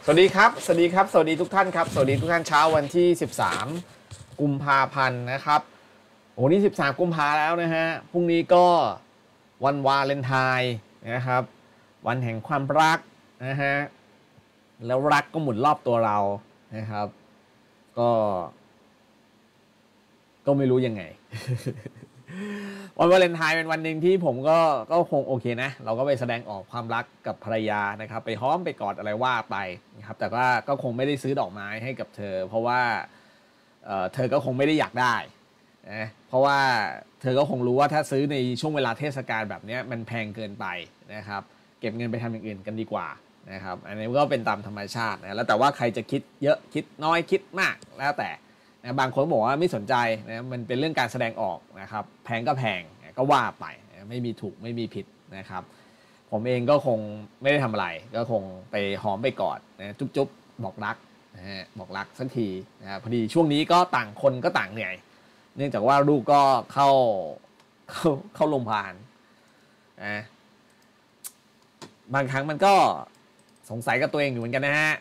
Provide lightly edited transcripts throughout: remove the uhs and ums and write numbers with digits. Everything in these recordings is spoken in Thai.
วัสดีครับสวัสดีครับสวัสดีทุกท่านครับสวัสดีทุกท่านเช้าวันที่13กุมภาพันธ์นะครับโอ้นี่13กุมภาแล้วนะฮะพรุ่งนี้ก็วันวาเลนไทน์นะครับวันแห่งความรักนะฮะแล้วรักก็หมุนรอบตัวเรานะครับก็ไม่รู้ยังไง วันวาเลนไทน์เป็นวันหนึ่งที่ผมก็คงโอเคนะเราก็ไปแสดงออกความรักกับภรรยานะครับไปหอมไปกอดอะไรว่าไปนะครับแต่ว่าก็คงไม่ได้ซื้อดอกไม้ให้กับเธอเพราะว่าเธอก็คงไม่ได้อยากได้นะเพราะว่าเธอก็คงรู้ว่าถ้าซื้อในช่วงเวลาเทศกาลแบบนี้มันแพงเกินไปนะครับเก็บเงินไปทำอย่างอื่นกันดีกว่านะครับอันนี้ก็เป็นตามธรรมชาตินะแล้วแต่ว่าใครจะคิดเยอะคิดน้อยคิดมากแล้วแต่นะบางคนบอกว่าไม่สนใจนะมันเป็นเรื่องการแสดงออกนะครับแพงก็แพงก็ว่าไปนะไม่มีถูกไม่มีผิดนะครับผมเองก็คงไม่ได้ทำอะไรก็คงไปหอมไปกอดนะจุ๊บๆบอกรักนะฮะบอกรักสักทีนะพอดีช่วงนี้ก็ต่างคนก็ต่างเหนื่อยเนื่องจากว่าลูกก็เข้าโรงพยาบาลนะบางครั้งมันก็สงสัยกับตัวเองอยู่เหมือนกันนะฮะ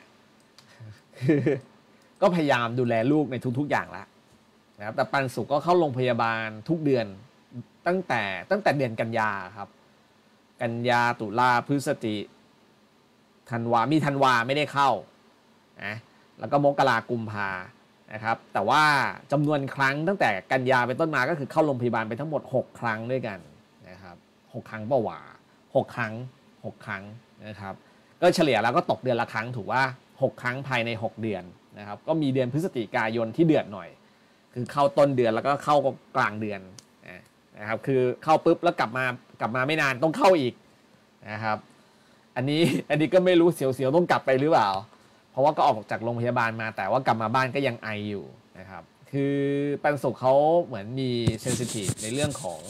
ก็พยายามดูแลลูกในทุกๆอย่างแล้วนะครับแต่ปันสุขก็เข้าโรงพยาบาลทุกเดือนตั้งแต่เดือนกันยาครับกันยาตุลาพฤศจิธันวามีธันวาไม่ได้เข้านะแล้วก็มกรากุมภานะครับแต่ว่าจำนวนครั้งตั้งแต่กันยาเป็นต้นมาก็คือเข้าโรงพยาบาลไปทั้งหมด6ครั้งด้วยกันนะครับ6ครั้งเปล่าวะ6ครั้งนะครับก็เฉลี่ยแล้วก็ตกเดือนละครั้งถูกว่า6ครั้งภายใน6เดือนนะครับก็มีเดือนพฤศจิกายนที่เดือดหน่อยคือเข้าต้นเดือนแล้วก็เข้ากลางเดือนนะครับคือเข้าปุ๊บแล้วกลับมาไม่นานต้องเข้าอีกนะครับอันนี้ก็ไม่รู้เสียวๆต้องกลับไปหรือเปล่าเพราะว่าก็ออกจากโรงพยาบาลมาแต่ว่ากลับมาบ้านก็ยังไออยู่นะครับคือปันสุขเขาเหมือนมีเซนซิทีฟในเรื่องของ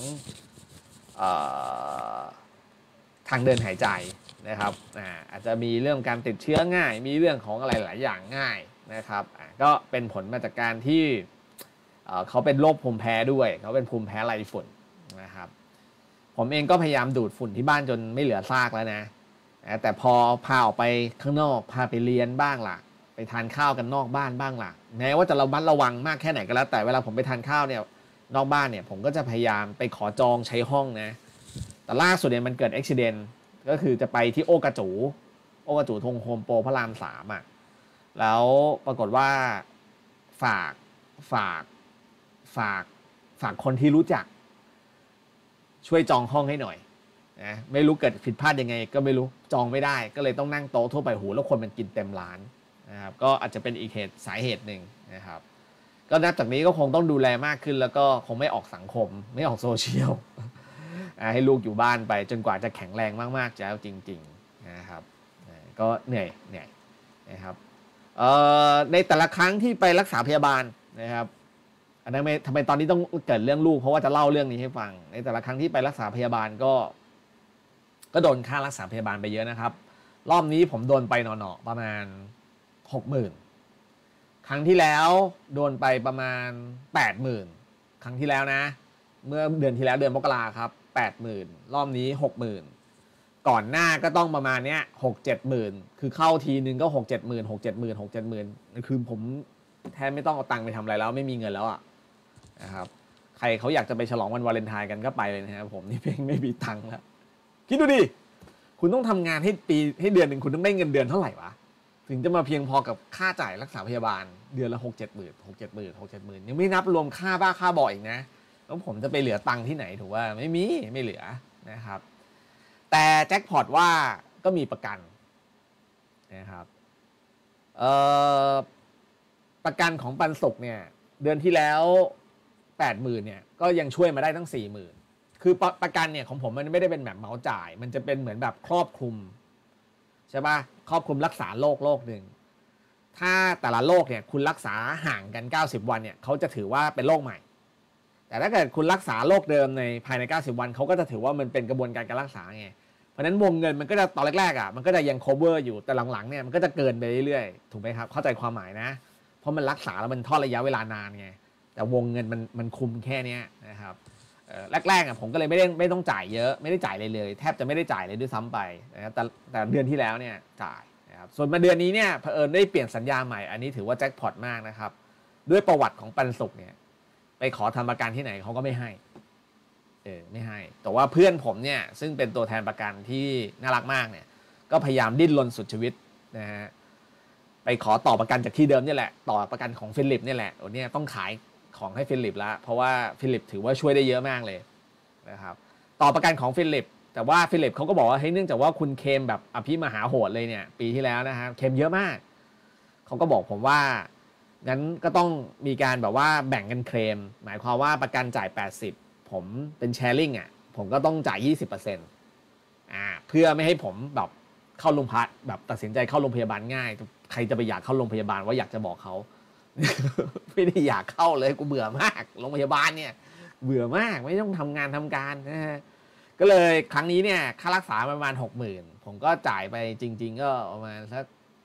ทางเดินหายใจนะครับอาจจะมีเรื่องการติดเชื้อง่ายมีเรื่องของอะไรหลายอย่างง่ายนะครับก็เป็นผลมาจากการที่เขาเป็นโรคภูมิแพ้ด้วยเขาเป็นภูมิแพ้ไรฝุ่นนะครับผมเองก็พยายามดูดฝุ่นที่บ้านจนไม่เหลือซากแล้วนะแต่พอพาออกไปข้างนอกพาไปเรียนบ้างล่ะไปทานข้าวกันนอกบ้านบ้างล่ะแม้ว่าจะระมัดระวังมากแค่ไหนก็แล้วแต่เวลาผมไปทานข้าวเนี่ยนอกบ้านเนี่ยผมก็จะพยายามไปขอจองใช้ห้องนะแต่ล่าสุดเนี่ยมันเกิดอุบัติเหตุก็คือจะไปที่โอกระจูทงโฮมโปรพระราม3อ่ะแล้วปรากฏว่าฝากคนที่รู้จักช่วยจองห้องให้หน่อยนะไม่รู้เกิดผิดพลาดยังไงก็ไม่รู้จองไม่ได้ก็เลยต้องนั่งโต๊ะทั่วไปหูแล้วคนมันกินเต็มร้านนะครับก็อาจจะเป็นอีกสาเหตุหนึ่งนะครับก็นับจากนี้ก็คงต้องดูแลมากขึ้นแล้วก็คงไม่ออกสังคมไม่ออกโซเชียลให้ลูกอยู่บ้านไปจนกว่าจะแข็งแรงมากๆแล้วจริงๆนะครับก็เหนื่อยนะครับในแต่ละครั้งที่ไปรักษาพยาบาลนะครับอันนั้นทำไมตอนนี้ต้องเกิดเรื่องลูกเพราะว่าจะเล่าเรื่องนี้ให้ฟังในแต่ละครั้งที่ไปรักษาพยาบาลก็โดนค่ารักษาพยาบาลไปเยอะนะครับรอบนี้ผมโดนไปหน่อๆประมาณ 60,000 ครั้งที่แล้วโดนไปประมาณ 80,000 ครั้งที่แล้วนะเมื่อเดือนที่แล้วเดือนมกราครับ 80,000 รอบนี้ 60,000 ก่อนหน้าก็ต้องประมาณเนี้ย 6-7 หมื่นคือเข้าทีนึงก็ 6-7 หมื่นคือผมแทนไม่ต้องเอาตังค์ไปทำอะไรแล้วไม่มีเงินแล้วอ่ะนะครับใครเขาอยากจะไปฉลองวันวาเลนไทน์กันก็ไปเลยนะครับผมนี่เพ่งไม่มีตังค์แล้วคิดดูดิคุณต้องทำงานให้เดือนหนึ่งคุณต้องได้เงินเดือนเท่าไหร่วะถึงจะมาเพียงพอกับค่าจ่ายรักษาพยาบาลเดือนละ 6-7 หมื่นยังไม่นับรวมค่าบ้าค่าบ่ออีกนะแล้วผมจะไปเหลือตังค์ที่ไหนถูกว่าไม่เหลือนะครับแต่แจ็คพอตว่าก็มีประกันนะครับประกันของปันสุขเนี่ยเดือนที่แล้ว 80,000 เนี่ยก็ยังช่วยมาได้ตั้ง 40,000 คือประกันเนี่ยของผมมันไม่ได้เป็นแบบเหมาจ่ายมันจะเป็นเหมือนแบบครอบคลุมใช่ป่ะครอบคลุมรักษาโรคหนึ่งถ้าแต่ละโรคเนี่ยคุณรักษาห่างกัน90 วันเนี่ยเขาจะถือว่าเป็นโรคใหม่แต่ถ้าเกิดคุณรักษาโรคเดิมในภายใน90 วันเขาก็จะถือว่ามันเป็นกระบวนการรักษาไงเพราะนั้นวงเงินมันก็จะตอนแรกๆอ่ะมันก็จะยัง cover อยู่แต่หลังๆเนี่ยมันก็จะเกินไปเรื่อยๆถูกไหมครับเข้าใจความหมายนะเพราะมันรักษาแล้วมันทอดระยะเวลานานไงแต่วงเงินมันคุมแค่นี้นะครับแรกๆอ่ะผมก็เลยไม่ต้องจ่ายเยอะไม่ได้จ่ายเลยแทบจะไม่ได้จ่ายเลยด้วยซ้ำไปนะครับแต่เดือนที่แล้วเนี่ยจ่ายนะครับส่วนมาเดือนนี้เนี่ยเผอิญได้เปลี่ยนสัญญาใหม่อันนี้ถือว่าแจ็คพอตมากนะครับด้วยประวัติของปันสุขเนี่ยไปขอทำประกันที่ไหนเขาก็ไม่ให้ไม่ให้แต่ว่าเพื่อนผมเนี่ยซึ่งเป็นตัวแทนประกันที่น่ารักมากเนี่ยก็พยายามดิ้นรนสุดชีวิตนะฮะไปขอต่อประกันจากที่เดิมนี่แหละต่อประกันของฟิลิปนี่แหละวันนี้ต้องขายของให้ฟิลิปแล้วเพราะว่าฟิลิปถือว่าช่วยได้เยอะมากเลยนะครับต่อประกันของฟิลิปแต่ว่าฟิลิปเขาก็บอกว่าเฮ้ยเนื่องจากว่าคุณเคมแบบอภิมหาโหดเลยเนี่ยปีที่แล้วนะฮะเคมเยอะมากเขาก็บอกผมว่างั้นก็ต้องมีการแบบว่าแบ่งกันเคลมหมายความว่าประกันจ่าย80ผมเป็นแชร์ลิงอ่ะผมก็ต้องจ่าย 20%เพื่อไม่ให้ผมแบบเข้าโรงพยาบาลแบบตัดสินใจเข้าโรงพยาบาลง่ายใครจะไปอยากเข้าโรงพยาบาลว่าอยากจะบอกเขา ไม่ได้อยากเข้าเลยกูเบื่อมากโรงพยาบาลเนี่ยเบื่อมากไม่ต้องทำงานทำการนะฮะก็เลยครั้งนี้เนี่ยค่ารักษาประมาณ 60,000 ผมก็จ่ายไปจริงๆก็ประมาณสัก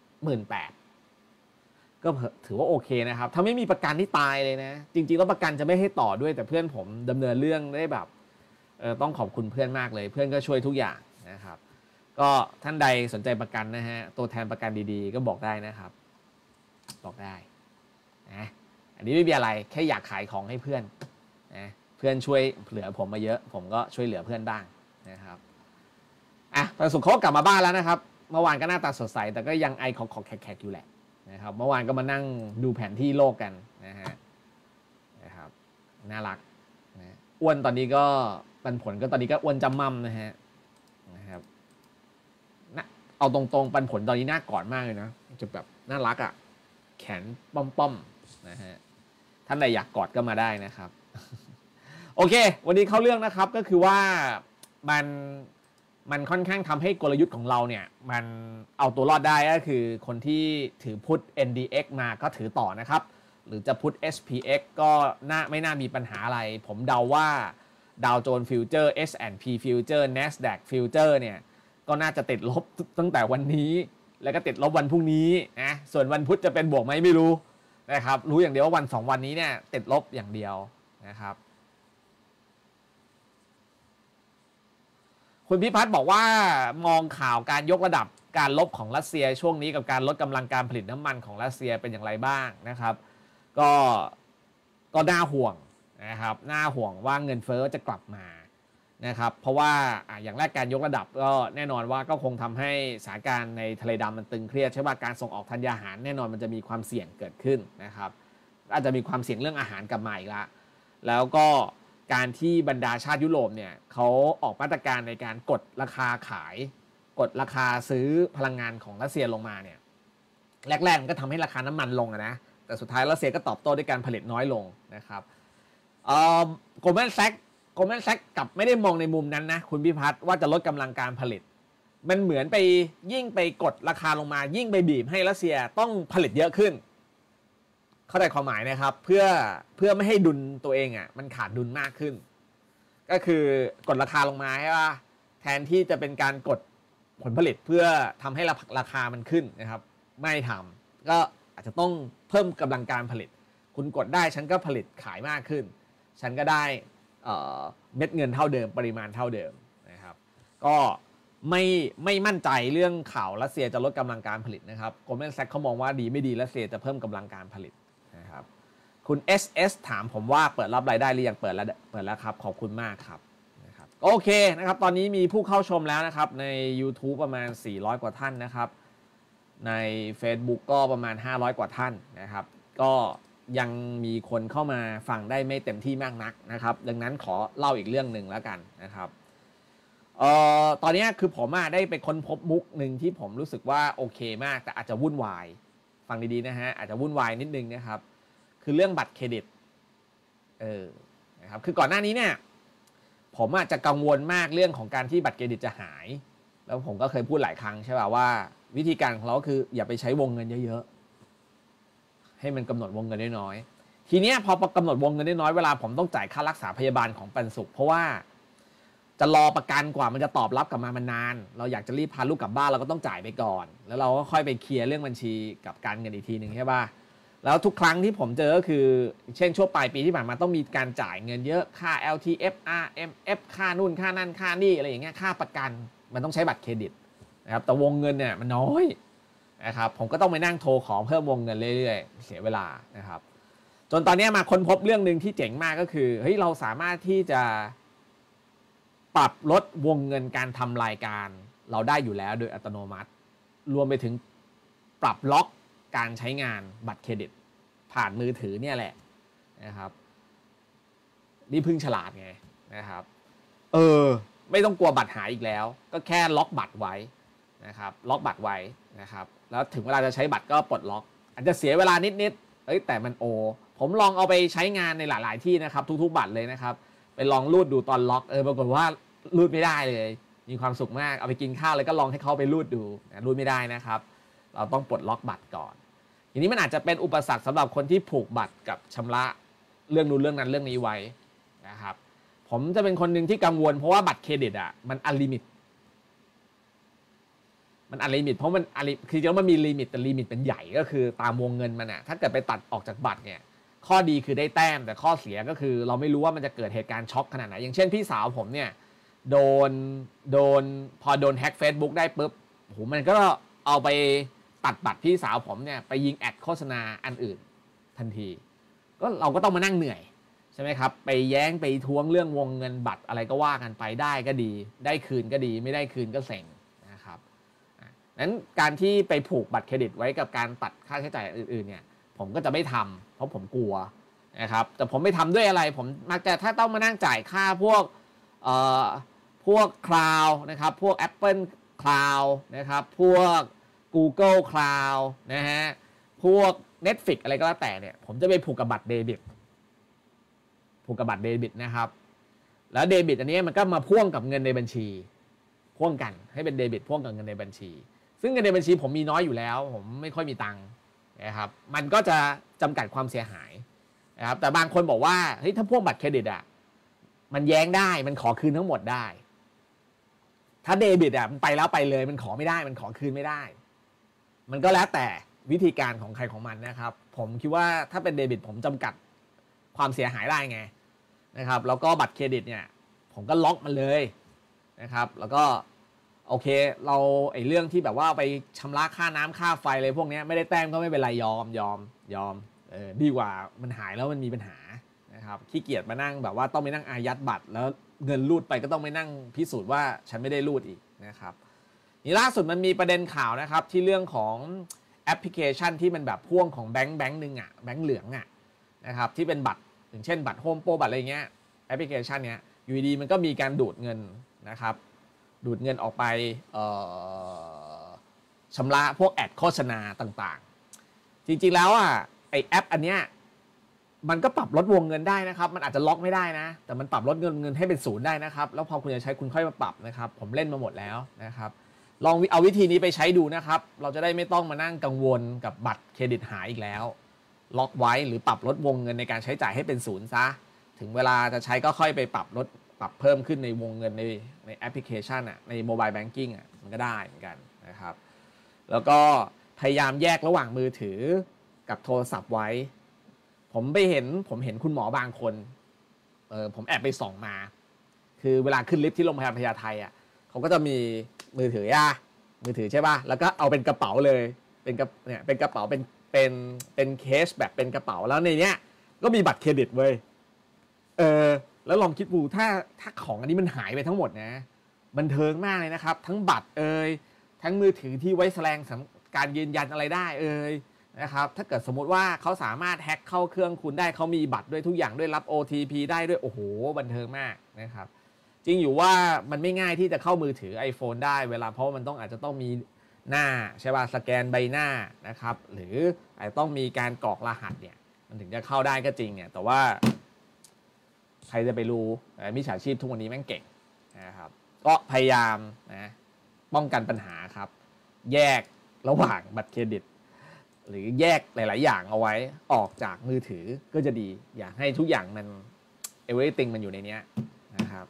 18,000 ก็ถือว่าโอเคนะครับถ้าไม่มีประกันที่ตายเลยนะจริงๆแล้วประกันจะไม่ให้ต่อด้วยแต่เพื่อนผมดำเนินเรื่องได้แบบต้องขอบคุณเพื่อนมากเลยเพื่อนก็ช่วยทุกอย่างนะครับก็ท่านใดสนใจประกันนะฮะตัวแทนประกันดีๆก็บอกได้นะครับบอกได้นะอันนี้ไม่มีอะไรแค่อยากขายของให้เพื่อนนะเพื่อนช่วยเหลือผมมาเยอะผมก็ช่วยเหลือเพื่อนบ้างนะครับประสุขเขากลับมาบ้านแล้วนะครับเมื่อวานก็หน้าตาสดใสแต่ก็ยังไอของแขกๆอยู่แหละนะครับเมื่อวานก็มานั่งดูแผนที่โลกกันนะครับน่ารักนะอ้วนตอนนี้ก็ปันผลก็ตอนนี้ก็อ้วนจำมั่มนะครับเอาตรงๆปันผลตอนนี้น่ากอดมากเลยนะจะแบบน่ารักอ่ะแขนป้อมๆนะฮะท่านใดอยากกอดก็มาได้นะครับ โอเควันนี้เข้าเรื่องนะครับก็คือว่ามันค่อนข้างทำให้กลยุทธ์ของเราเนี่ยมันเอาตัวรอดได้ก็คือคนที่ถือพุท NDX มาก็ถือต่อนะครับหรือจะพุท SPX ก็ไม่น่ามีปัญหาอะไรผมเดาว่าดาวโจนส์ฟิวเจอร์ S&P ฟิวเจอร์ NASDAQ ฟิวเจอร์เนี่ยก็น่าจะติดลบตั้งแต่วันนี้แล้วก็ติดลบวันพรุ่งนี้นะส่วนวันพุธจะเป็นบวกไหมไม่รู้นะครับรู้อย่างเดียวว่าวัน2วันนี้เนี่ยติดลบอย่างเดียวนะครับคุณพิพัฒน์บอกว่ามองข่าวการยกระดับการลบของรัสเซียช่วงนี้กับการลดกำลังการผลิตน้ำมันของรัสเซียเป็นอย่างไรบ้างนะครับก็น่าห่วงนะครับน่าห่วงว่าเงินเฟ้อจะกลับมานะครับเพราะว่าอย่างแรกการยกระดับก็แน่นอนว่าก็คงทำให้สถานการณ์ในทะเลดำมันตึงเครียดใช่ว่าการส่งออกธัญญาหารแน่นอนมันจะมีความเสี่ยงเกิดขึ้นนะครับอาจจะมีความเสี่ยงเรื่องอาหารกลับมาอีกละแล้วก็การที่บรรดาชาติยุโรปเนี่ยเขาออกมาตรการในการกดราคาขายกดราคาซื้อพลังงานของรัสเซียลงมาเนี่ยแรกๆมันก็ทำให้ราคาน้ำมันลงนะแต่สุดท้ายรัสเซียก็ตอบโต้ด้วยการผลิตน้อยลงนะครับโกลแมนแซกกลับไม่ได้มองในมุมนั้นนะคุณพิพัฒน์ว่าจะลดกำลังการผลิตมันเหมือนไปยิ่งไปกดราคาลงมายิ่งไปบีบให้รัสเซียต้องผลิตเยอะขึ้นเข้าใจความหมายนะครับเพื่อไม่ให้ดุลตัวเองมันขาดดุลมากขึ้นก็คือกดราคาลงมาใช่ป่ะแทนที่จะเป็นการกดผลผลิตเพื่อทำให้ราคามันขึ้นนะครับไม่ทำก็อาจจะต้องเพิ่มกำลังการผลิตคุณกดได้ฉันก็ผลิตขายมากขึ้นฉันก็ได้เม็ดเงินเท่าเดิมปริมาณเท่าเดิมนะครับก็ไม่มั่นใจเรื่องข่าวรัสเซียจะลดกำลังการผลิตนะครับโกลแมนแซกเขามองว่าดีไม่ดีรัสเซียจะเพิ่มกำลังการผลิตนะครับคุณ SS ถามผมว่าเปิดรับรายได้หรือยังเปิดแล้วครับขอบคุณมากครับนะครับโอเคนะครับตอนนี้มีผู้เข้าชมแล้วนะครับใน YouTube ประมาณ400กว่าท่านนะครับใน Facebook ก็ประมาณ500กว่าท่านนะครับก็ยังมีคนเข้ามาฟังได้ไม่เต็มที่มากนักนะครับดังนั้นขอเล่าอีกเรื่องหนึ่งแล้วกันนะครับตอนนี้คือผมได้ไปค้นพบมุกหนึ่งที่ผมรู้สึกว่าโอเคมากแต่อาจจะวุ่นวายฟังดีๆนะฮะอาจจะวุ่นวายนิดนึงนะครับคือเรื่องบัตรเครดิตนะครับคือก่อนหน้านี้เนี่ยผมจะกังวลมากเรื่องของการที่บัตรเครดิตจะหายแล้วผมก็เคยพูดหลายครั้งใช่ป่ะว่าวิธีการของเราคืออย่าไปใช้วงเงินเยอะๆให้มันกำหนดวงเงินน้อยๆทีนี้พอกำหนดวงเงินน้อยๆเวลาผมต้องจ่ายค่ารักษาพยาบาลของปันสุขเพราะว่าจะรอประกันกว่ามันจะตอบรับกลับมามันนานเราอยากจะรีบพาลูกกลับบ้านเราก็ต้องจ่ายไปก่อนแล้วเราก็ค่อยไปเคลียร์เรื่องบัญชีกับการเงินอีกทีหนึ่งใช่ป่ะแล้วทุกครั้งที่ผมเจอก็คือเช่นช่วงปลายปีที่ผ่านมาต้องมีการจ่ายเงินเยอะค่า LTF RMF ค่านู่นค่านั่นค่านี่อะไรอย่างเงี้ยค่าประกันมันต้องใช้บัตรเครดิตนะครับแต่วงเงินเนี่ยมันน้อยนะครับผมก็ต้องไปนั่งโทรขอเพิ่มวงเงินเรื่อยๆเสียเวลานะครับจนตอนนี้มาค้นพบเรื่องนึงที่เจ๋งมากก็คือเฮ้ยเราสามารถที่จะปรับลดวงเงินการทำรายการเราได้อยู่แล้วโดยอัตโนมัติรวมไปถึงปรับล็อกการใช้งานบัตรเครดิตผ่านมือถือเนี่ยแหละนะครับนี่เพิ่งฉลาดไงนะครับไม่ต้องกลัวบัตรหายอีกแล้วก็แค่ล็อกบัตรไว้นะครับล็อกบัตรไว้นะครับแล้วถึงเวลาจะใช้บัตรก็ปลดล็อกอาจจะเสียเวลานิดๆแต่มันผมลองเอาไปใช้งานในหลายๆที่นะครับทุกๆบัตรเลยนะครับไปลองรูดดูตอนล็อกปรากฏว่ารูดไม่ได้เลยมีความสุขมากเอาไปกินข้าวเลยก็ลองให้เขาไปรูดดูรูดไม่ได้นะครับเราต้องปลดล็อกบัตรก่อนทีนี้มันอาจจะเป็นอุปสรรคสำหรับคนที่ผูกบัตรกับชำระเรื่องนู้นเรื่องนั้นเรื่องนี้ไว้นะครับผมจะเป็นคนหนึ่งที่กังวลเพราะว่าบัตรเครดิตมันอันลิมิตเพราะมันคือจริงๆมันมีลิมิตแต่ลิมิตเป็นใหญ่ก็คือตามวงเงินมันถ้าเกิดไปตัดออกจากบัตรเนี่ยข้อดีคือได้แต้มแต่ข้อเสียก็คือเราไม่รู้ว่ามันจะเกิดเหตุการณ์ช็อกขนาดไหนอย่างเช่นพี่สาวผมเนี่ยโดนพอโดนแฮ็ก Facebook ได้ปุ๊บโอ้โหมันก็เอาไปตัดบัตรพี่สาวผมเนี่ยไปยิงแอดโฆษณาอันอื่นทันทีก็เราก็ต้องมานั่งเหนื่อยใช่ไหมครับไปแย้งไปท้วงเรื่องวงเงินบัตรอะไรก็ว่ากันไปได้ก็ดีได้คืนก็ดีไม่ได้คืนก็เซ็งนะครับนั้นการที่ไปผูกบัตรเครดิตไว้กับการตัดค่าใช้จ่ายอื่นๆเนี่ยผมก็จะไม่ทำเพราะผมกลัวนะครับแต่ผมไม่ทำด้วยอะไรผมมักจะถ้าต้องมานั่งจ่ายค่าพวกคลาวด์นะครับพวก Apple Cloud นะครับพวก Google Cloud นะฮะพวก Netflix อะไรก็แล้วแต่เนี่ยผมจะไปผูกกับบัตรเดบิตนะครับแล้วเดบิตอันนี้มันก็มาพ่วงกับเงินในบัญชีพ่วงกันให้เป็นเดบิตพ่วงกับเงินในบัญชีซึ่งเงินในบัญชีผมมีน้อยอยู่แล้วผมไม่ค่อยมีตังค์นะครับมันก็จะจำกัดความเสียหายนะครับแต่บางคนบอกว่าเฮ้ยถ้าพ่วงบัตรเครดิตมันแย้งได้มันขอคืนทั้งหมดได้ถ้าเดบิตมันไปแล้วไปเลยมันขอไม่ได้มันขอคืนไม่ได้มันก็แล้วแต่วิธีการของใครของมันนะครับผมคิดว่าถ้าเป็นเดบิตผมจำกัดความเสียหายได้ไงนะครับแล้วก็บัตรเครดิตเนี่ยผมก็ล็อกมันเลยนะครับแล้วก็โอเคเราเรื่องที่แบบว่าไปชำระค่าน้ำค่าไฟอะไรพวกนี้ไม่ได้แต้มก็ไม่เป็นไรยอมดีกว่ามันหายแล้วมันมีปัญหานะครับขี้เกียจมานั่งแบบว่าต้องไปนั่งอายัดบัตรแล้วเงินรูดไปก็ต้องไปนั่งพิสูจน์ว่าฉันไม่ได้รูดอีกนะครับนี่ล่าสุดมันมีประเด็นข่าวนะครับที่เรื่องของแอปพลิเคชันที่มันแบบพ่วงของแบงค์นึงแบงค์เหลืองนะครับที่เป็นบัตรอย่างเช่นบัตรโฮมโปรบัตรอะไรเงี้ยแอปพลิเคชันเนี้ยอยู่ดีมันก็มีการดูดเงินนะครับดูดเงินออกไปชำระพวกแอดโฆษณาต่างๆจริงๆแล้วไอแอปอันเนี้ยมันก็ปรับลดวงเงินได้นะครับมันอาจจะล็อกไม่ได้นะแต่มันปรับลดเงินให้เป็นศูนย์ได้นะครับแล้วพอคุณจะใช้คุณค่อยมาปรับนะครับผมเล่นมาหมดแล้วนะครับลองเอาวิธีนี้ไปใช้ดูนะครับเราจะได้ไม่ต้องมานั่งกังวลกับบัตรเครดิตหายอีกแล้วล็อกไว้หรือปรับลดวงเงินในการใช้จ่ายให้เป็นศูนย์ซะถึงเวลาจะใช้ก็ค่อยไปปรับเพิ่มขึ้นในวงเงินในแอปพลิเคชันในโมบายแบงกิ้งมันก็ได้เหมือนกันนะครับแล้วก็พยายามแยกระหว่างมือถือกับโทรศัพท์ไว้ผมเห็นคุณหมอบางคนผมแอบไปส่องมาคือเวลาขึ้นลิฟต์ที่โรงพยาบาลพญาไทเขาก็จะมีมือถือใช่ป่ะแล้วก็เอาเป็นกระเป๋าเลยเป็นกระเป๋าเป็นเคสแบบเป็นกระเป๋าแล้วในเนี้ยก็มีบัตรเครดิตเว้ยแล้วลองคิดดูถ้าของอันนี้มันหายไปทั้งหมดนะบันเทิงมากเลยนะครับทั้งบัตรทั้งมือถือที่ไว้แสดงการยืนยันอะไรได้นะครับถ้าเกิดสมมติว่าเขาสามารถแฮ็กเข้าเครื่องคุณได้เขามีบัตรด้วยทุกอย่างด้วยรับ OTP ได้ด้วยโอ้โหบันเทิงมากนะครับจริงอยู่ว่ามันไม่ง่ายที่จะเข้ามือถือ iPhone ได้เวลาเพราะมันอาจจะต้องมีหน้าใช่ป่ะสแกนใบหน้านะครับหรืออาจจะต้องมีการกรอกรหัสเนี่ยมันถึงจะเข้าได้ก็จริงเนี่ยแต่ว่าใครจะไปรู้มิจฉาชีพทุกวันนี้แม่งเก่งนะครับก็พยายามนะป้องกันปัญหาครับแยกระหว่างบัตรเครดิตหรือแยกหลายๆอย่างเอาไว้ออกจากมือถือก็จะดีอยากให้ทุกอย่างมัน everything มันอยู่ในนี้นะครับ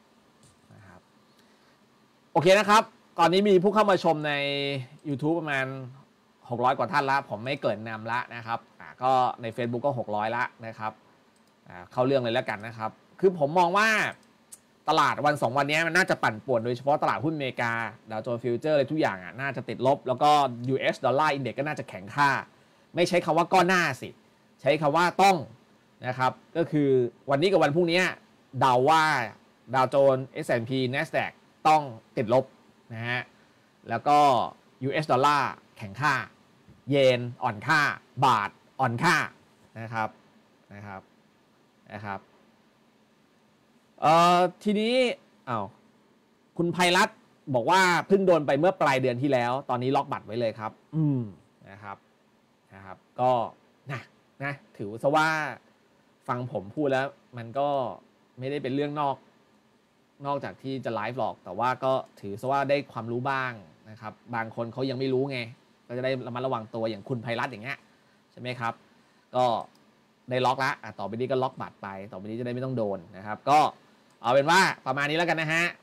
โอเคนะครับตอนนี้มีผู้เข้ามาชมใน YouTube ประมาณ600กว่าท่านแล้วผมไม่เกินนำละนะครับก็ใน Facebook ก็600ละนะครับเข้าเรื่องเลยแล้วกันนะครับคือผมมองว่าตลาดวัน2วันนี้มันน่าจะปั่นป่วนโดยเฉพาะตลาดหุ้นอเมริกาดาวโจนส์ฟิวเจอร์อะไรทุกอย่างอ่ะน่าจะติดลบแล้วก็ US ดอลลาร์อินเด็กซ์ก็น่าจะแข็งค่าไม่ใช้คำว่าก้อนหน้าสิใช้คำว่าต้องนะครับก็คือวันนี้กับวันพรุ่งนี้เดาว่าดาวโจนส์ S&P NASDAQ ต้องติดลบนะฮะแล้วก็ US ดอลลาร์แข็งค่าเยนอ่อนค่าบาทอ่อนค่านะครับทีนี้คุณไพรัตน์บอกว่าเพิ่งโดนไปเมื่อปลายเดือนที่แล้วตอนนี้ล็อกบัตรไว้เลยครับนะครับก็นะถือซะว่าฟังผมพูดแล้วมันก็ไม่ได้เป็นเรื่องนอกจากที่จะไลฟ์หรอกแต่ว่าก็ถือซะว่าได้ความรู้บ้างนะครับบางคนเขายังไม่รู้ไงก็จะได้ระมัดระวังตัวอย่างคุณไพรัตน์อย่างเงี้ยใช่ไหมครับก็ได้ล็อกละต่อไปนี้ก็ล็อกบัตรไปต่อไปนี้จะได้ไม่ต้องโดนนะครับก็เอาเป็นว่าประมาณนี้แล้วกันนะฮะ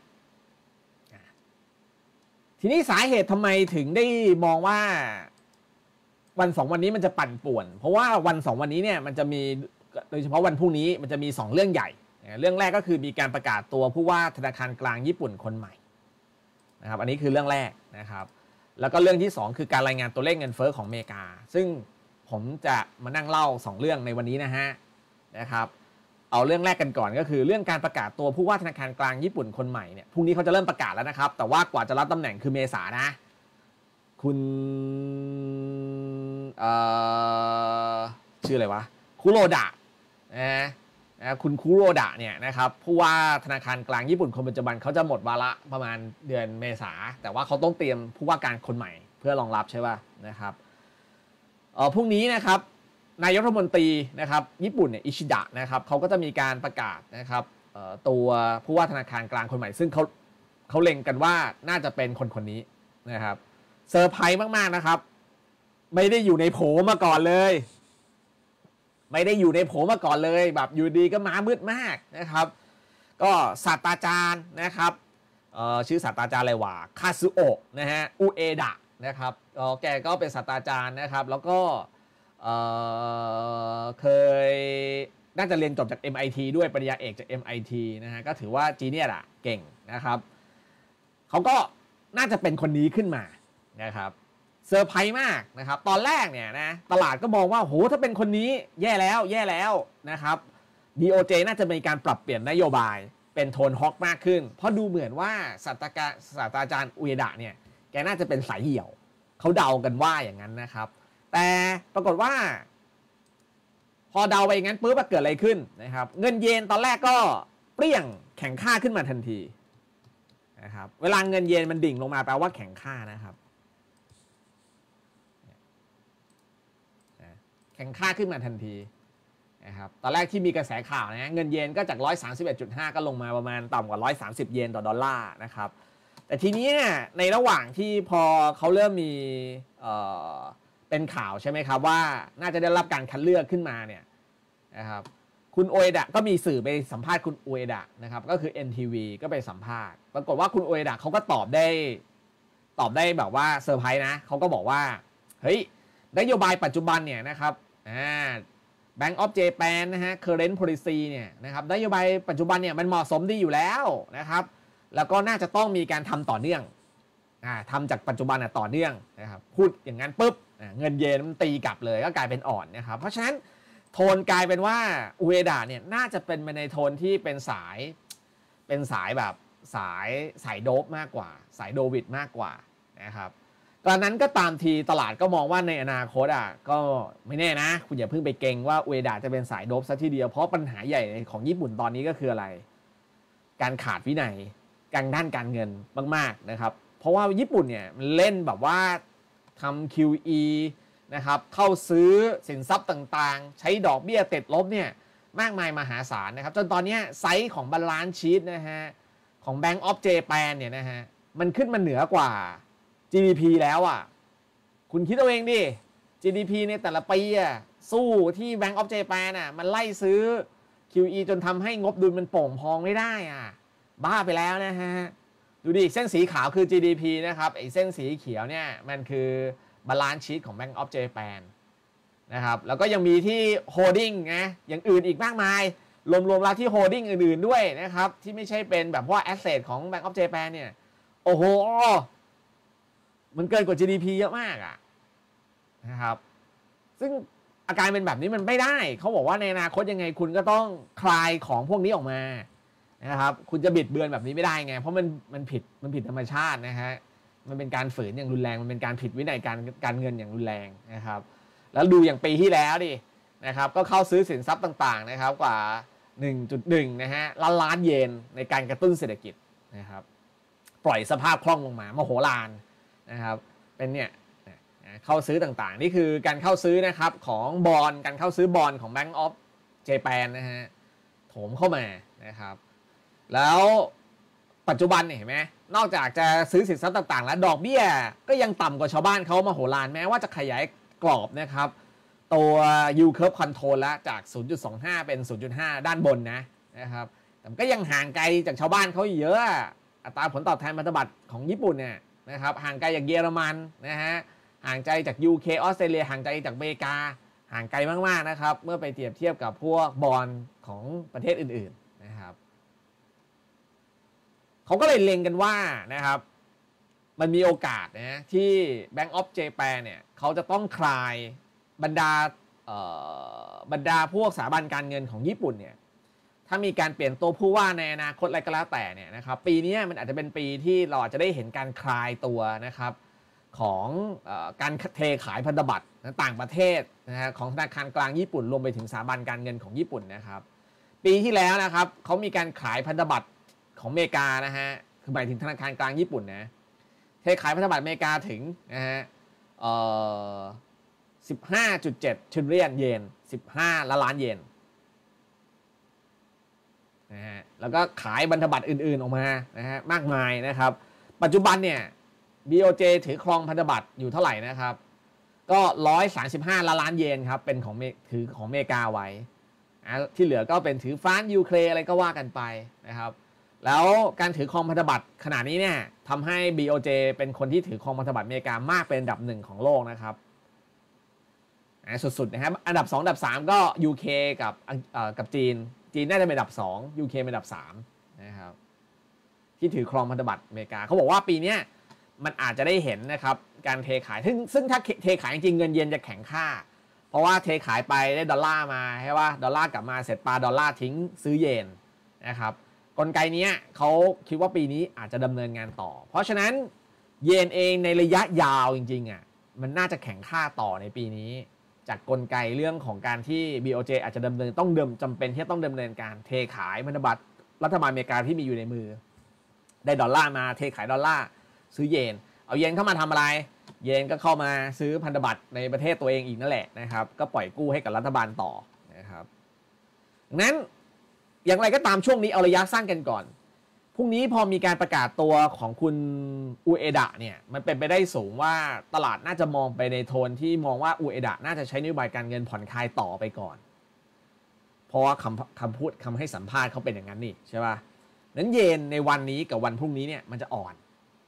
ทีนี้สาเหตุทำไมถึงได้มองว่าวัน2วันนี้มันจะปั่นป่วนเพราะว่าวัน2วันนี้เนี่ยมันจะมีโดยเฉพาะวันพรุ่งนี้มันจะมี2เรื่องใหญ่เรื่องแรกก็คือมีการประกาศตัวผู้ว่าธนาคารกลางญี่ปุ่นคนใหม่นะครับอันนี้คือเรื่องแรกนะครับแล้วก็เรื่องที่2คือการรายงานตัวเลขเงินเฟ้อของอเมริกาซึ่งผมจะมานั่งเล่า2เรื่องในวันนี้นะครับเอาเรื่องแรกกันก่อนก็คือเรื่องการประกาศตัวผู้ว่าธนาคารกลางญี่ปุ่นคนใหม่เนี่ยพรุ่งนี้เขาจะเริ่มประกาศแล้วนะครับแต่ว่ากว่าจะรับตำแหน่งคือเมษายนนะคุณชื่ออะไรวะคุโรดะคุณคุโรดะเนี่ยนะครับผู้ว่าธนาคารกลางญี่ปุ่นคนปัจจุบันเขาจะหมดวาระประมาณเดือนเมษาแต่ว่าเขาต้องเตรียมผู้ว่าการคนใหม่เพื่อรองรับใช่ป่ะนะครับพรุ่งนี้นะครับนายกรัฐมนตรีนะครับญี่ปุ่นเนี่ยอิชิดะนะครับเขาก็จะมีการประกาศนะครับตัวผู้ว่าธนาคารกลางคนใหม่ซึ่งเขาเล็งกันว่าน่าจะเป็นคนนี้นะครับเซอร์ไพรส์มากๆนะครับไม่ได้อยู่ในโผมาก่อนเลยแบบอยู่ดีก็มามืดมากนะครับก็ศาสตราจารย์นะครับชื่อศาสตราจารย์อะไรวะคาซึโอะนะฮะอุเอดะนะครับแกก็เป็นศาสตราจารย์นะครับแล้วก็เคยน่าจะเรียนจบจาก MIT ด้วยปริญญาเอกจาก MIT นะฮะก็ถือว่าจีเนียสอะเก่งนะครับเขาก็น่าจะเป็นคนนี้ขึ้นมานะครับเซอร์ไพรส์มากนะครับตอนแรกเนี่ยนะตลาดก็มองว่าโหถ้าเป็นคนนี้แย่แล้วนะครับ DOJ น่าจะมีการปรับเปลี่ยนนโยบายเป็นโทนฮอกมากขึ้นเพราะดูเหมือนว่าศาสตราจารย์อุเอดะเนี่ยแกน่าจะเป็นสายเหี่ยวเขาเดากันว่าอย่างนั้นนะครับแต่ปรากฏว่าพอเดาไปอย่างนั้นปุ๊บเกิดอะไรขึ้นนะครับเงินเยนตอนแรกก็เปรี้ยงแข็งค่าขึ้นมาทันทีนะครับเวลาเงินเยนมันดิ่งลงมาแปลว่าแข็งค่านะครับแข็งค่าขึ้นมาทันทีนะครับตอนแรกที่มีกระแสข่าวนะเงินเยนก็จาก 131.5 ก็ลงมาประมาณต่ำกว่า130เยนต่อดอลลาร์นะครับแต่ทีนี้เนี่ยในระหว่างที่พอเขาเริ่มมีเป็นข่าวใช่ไหมครับว่าน่าจะได้รับการคัดเลือกขึ้นมาเนี่ยนะครับคุณโอเอดะก็มีสื่อไปสัมภาษณ์คุณโอเอดะนะครับก็คือ NTV ก็ไปสัมภาษณ์ปรากฏว่าคุณโอเอดะเขาก็ตอบได้แบบว่าเซอร์ไพรส์นะเขาก็บอกว่าเฮ้ยนโยบายปัจจุบันเนี่ยนะครับBank of Japan นะฮะ current policy เนี่ยนะครับนโยบายปัจจุบันเนี่ยมันเหมาะสมดีอยู่แล้วนะครับแล้วก็น่าจะต้องมีการทำต่อเนื่องทำจากปัจจุบันต่อเนื่องนะครับพูดอย่างนั้นปุ๊บเงินเยนมันตีกลับเลยก็กลายเป็นอ่อนนะครับเพราะฉะนั้นโทนกลายเป็นว่าอุเอดะเนี่ยน่าจะเป็นในโทนที่เป็นสายแบบสายโดปมากกว่าสายโดวิดมากกว่านะครับตอนนั้นก็ตามทีตลาดก็มองว่าในอนาคตก็ไม่แน่นะคุณอย่าเพิ่งไปเก่งว่าอุเอดะจะเป็นสายโดปซะทีเดียวเพราะปัญหาใหญ่ของญี่ปุ่นตอนนี้ก็คืออะไรการขาดวินัยด้านการเงินมากๆนะครับเพราะว่าญี่ปุ่นเนี่ยมันเล่นแบบว่าทำ QE นะครับเข้าซื้อสินทรัพย์ต่างๆใช้ดอกเบี้ยติดลบเนี่ยมากมายมหาศาลนะครับจนตอนนี้ไซส์ของบาลานซ์ชีทนะฮะของ Bank of Japan เนี่ยนะฮะมันขึ้นมาเหนือกว่า GDP แล้วคุณคิดเอาเองดิ GDP ในแต่ละปีสู้ที่ Bank of Japan มันไล่ซื้อ QE จนทำให้งบดุลมันโป่งพองไม่ได้บ้าไปแล้วนะฮะดูดิเส้นสีขาวคือ GDP นะครับไอ้เส้นสีเขียวเนี่ยมันคือบาลานซ์ชีทของ Bank of Japan นะครับแล้วก็ยังมีที่ holding นะอย่างอื่นอีกมากมายรวมๆแล้วที่โฮลดิ้งอื่นๆด้วยนะครับที่ไม่ใช่เป็นแบบว่าแอสเซทของ Bank of Japan เนี่ยโอ้โหมันเกินกว่า GDP เยอะมากอะนะครับซึ่งอาการเป็นแบบนี้มันไม่ได้เขาบอกว่าในอนาคตยังไงคุณก็ต้องคลายของพวกนี้ออกมานะครับคุณจะบิดเบือนแบบนี้ไม่ได้ไงเพราะมันผิดธรรมชาตินะฮะมันเป็นการฝืนอย่างรุนแรงมันเป็นการผิดวินัยการเงินอย่างรุนแรงนะครับแล้วดูอย่างปีที่แล้วดินะครับก็เข้าซื้อสินทรัพย์ต่างๆนะครับกว่า 1.1 นะฮะล้านเยนในการกระตุ้นเศรษฐกิจนะครับปล่อยสภาพคล่องลงมามโหฬารนะครับเป็นเนี่ยเข้าซื้อต่างๆนี่คือการเข้าซื้อนะครับของบอนการเข้าซื้อบอนของ Bank of Japan นะฮะโถมเข้ามานะครับแล้วปัจจุบันเนี่ยเห็นไหมนอกจากจะซื้อสินทรัพย์ต่างๆแล้วดอกเบี้ยก็ยังต่ำกว่าชาวบ้านเขามโหฬารแม้ว่าจะขยายกรอบนะครับตัว yield curve control แล้วจาก 0.25 เป็น 0.5 ด้านบนนะครับแต่ก็ยังห่างไกลจากชาวบ้านเขาเยอะอัตราผลตอบแทนพันธบัตรของญี่ปุ่นเนี่ยนะครับห่างไกลจากเยอรมันนะฮะห่างไกลจาก UK ออสเตรเลียห่างไกลจากอเมริกาห่างไกลมากๆนะครับเมื่อไปเทียบกับพวกบอนด์ของประเทศอื่นๆนะครับเขาก็เลยเล็งกันว่านะครับมันมีโอกาสนะที่ Bank of Japan เนี่ยเขาจะต้องคลายบรรดาพวกสถาบันการเงินของญี่ปุ่นเนี่ยถ้ามีการเปลี่ยนตัวผู้ว่าในอนาคตอะไรก็แล้วแต่เนี่ยนะครับปีนี้มันอาจจะเป็นปีที่เราอาจจะได้เห็นการคลายตัวนะครับของการเทขายพันธบัตรต่างประเทศนะฮะของธนาคารกลางญี่ปุ่นรวมไปถึงสถาบันการเงินของญี่ปุ่นนะครับปีที่แล้วนะครับเขามีการขายพันธบัตรของอเมริกานะฮะคือหมายถึงธนาคารกลางญี่ปุ่นนะเทขายพันธบัตรอเมริกาถึงนะฮะ15.7 trillion เยน15 ล้านเยนนะฮะแล้วก็ขายพันธบัตรอื่นๆออกมานะฮะมากมายนะครับปัจจุบันเนี่ย BOJ ถือครองพันธบัตรอยู่เท่าไหร่นะครับก็135 ล้านเยนครับเป็นของถือของอเมริกาไว้ที่เหลือก็เป็นถือฟรานซ์ยูเครนอะไรก็ว่ากันไปนะครับแล้วการถือครองพันธบัตรขณะนี้เนี่ยทำให้ BOJ เป็นคนที่ถือครองพันธบัตรอเมริกามากเป็นอันดับ1ของโลกนะครับสุดๆนะครับอันดับ2อันดับ3ก็ UK กับจีนน่าจะเป็นอันดับ2 UK เป็นอันดับ3นะครับที่ถือครองพันธบัตรอเมริกาเขาบอกว่าปีนี้มันอาจจะได้เห็นนะครับการเทขายซึ่งถ้าเทขายจริงเงินเยนจะแข็งค่าเพราะว่าเทขายไปได้ดอลลาร์มาใช่ป่ะดอลลาร์กลับมาเสร็จปาดอลลาร์ทิ้งซื้อเยนนะครับกลไกนี้เขาคิดว่าปีนี้อาจจะดำเนินงานต่อเพราะฉะนั้นเยนเองในระยะยาวจริงๆมันน่าจะแข็งค่าต่อในปีนี้จากกลไกเรื่องของการที่ BOJ อาจจะจำเป็นที่ต้องดำเนินการเทขายพันธบัตรรัฐบาลอเมริกาที่มีอยู่ในมือได้ดอลลาร์มาเทขายดอลลาร์ซื้อเยนเอาเยนเข้ามาทำอะไรเยนก็เข้ามาซื้อพันธบัตรในประเทศตัวเองอีกนั่นแหละนะครับก็ปล่อยกู้ให้กับรัฐบาลต่อนะครับดังนั้นอย่างไรก็ตามช่วงนี้เอาระยะสั้นกันก่อนพรุ่งนี้พอมีการประกาศตัวของคุณอุเอดะเนี่ยมันเป็นไปได้สูงว่าตลาดน่าจะมองไปในโทนที่มองว่าอุเอดะน่าจะใช้นโยบายการเงินผ่อนคลายต่อไปก่อนเพราะว่าคำพูดคำให้สัมภาษณ์เขาเป็นอย่างนั้นนี่ใช่ป่ะนั้นเยนในวันนี้กับวันพรุ่งนี้เนี่ยมันจะอ่อน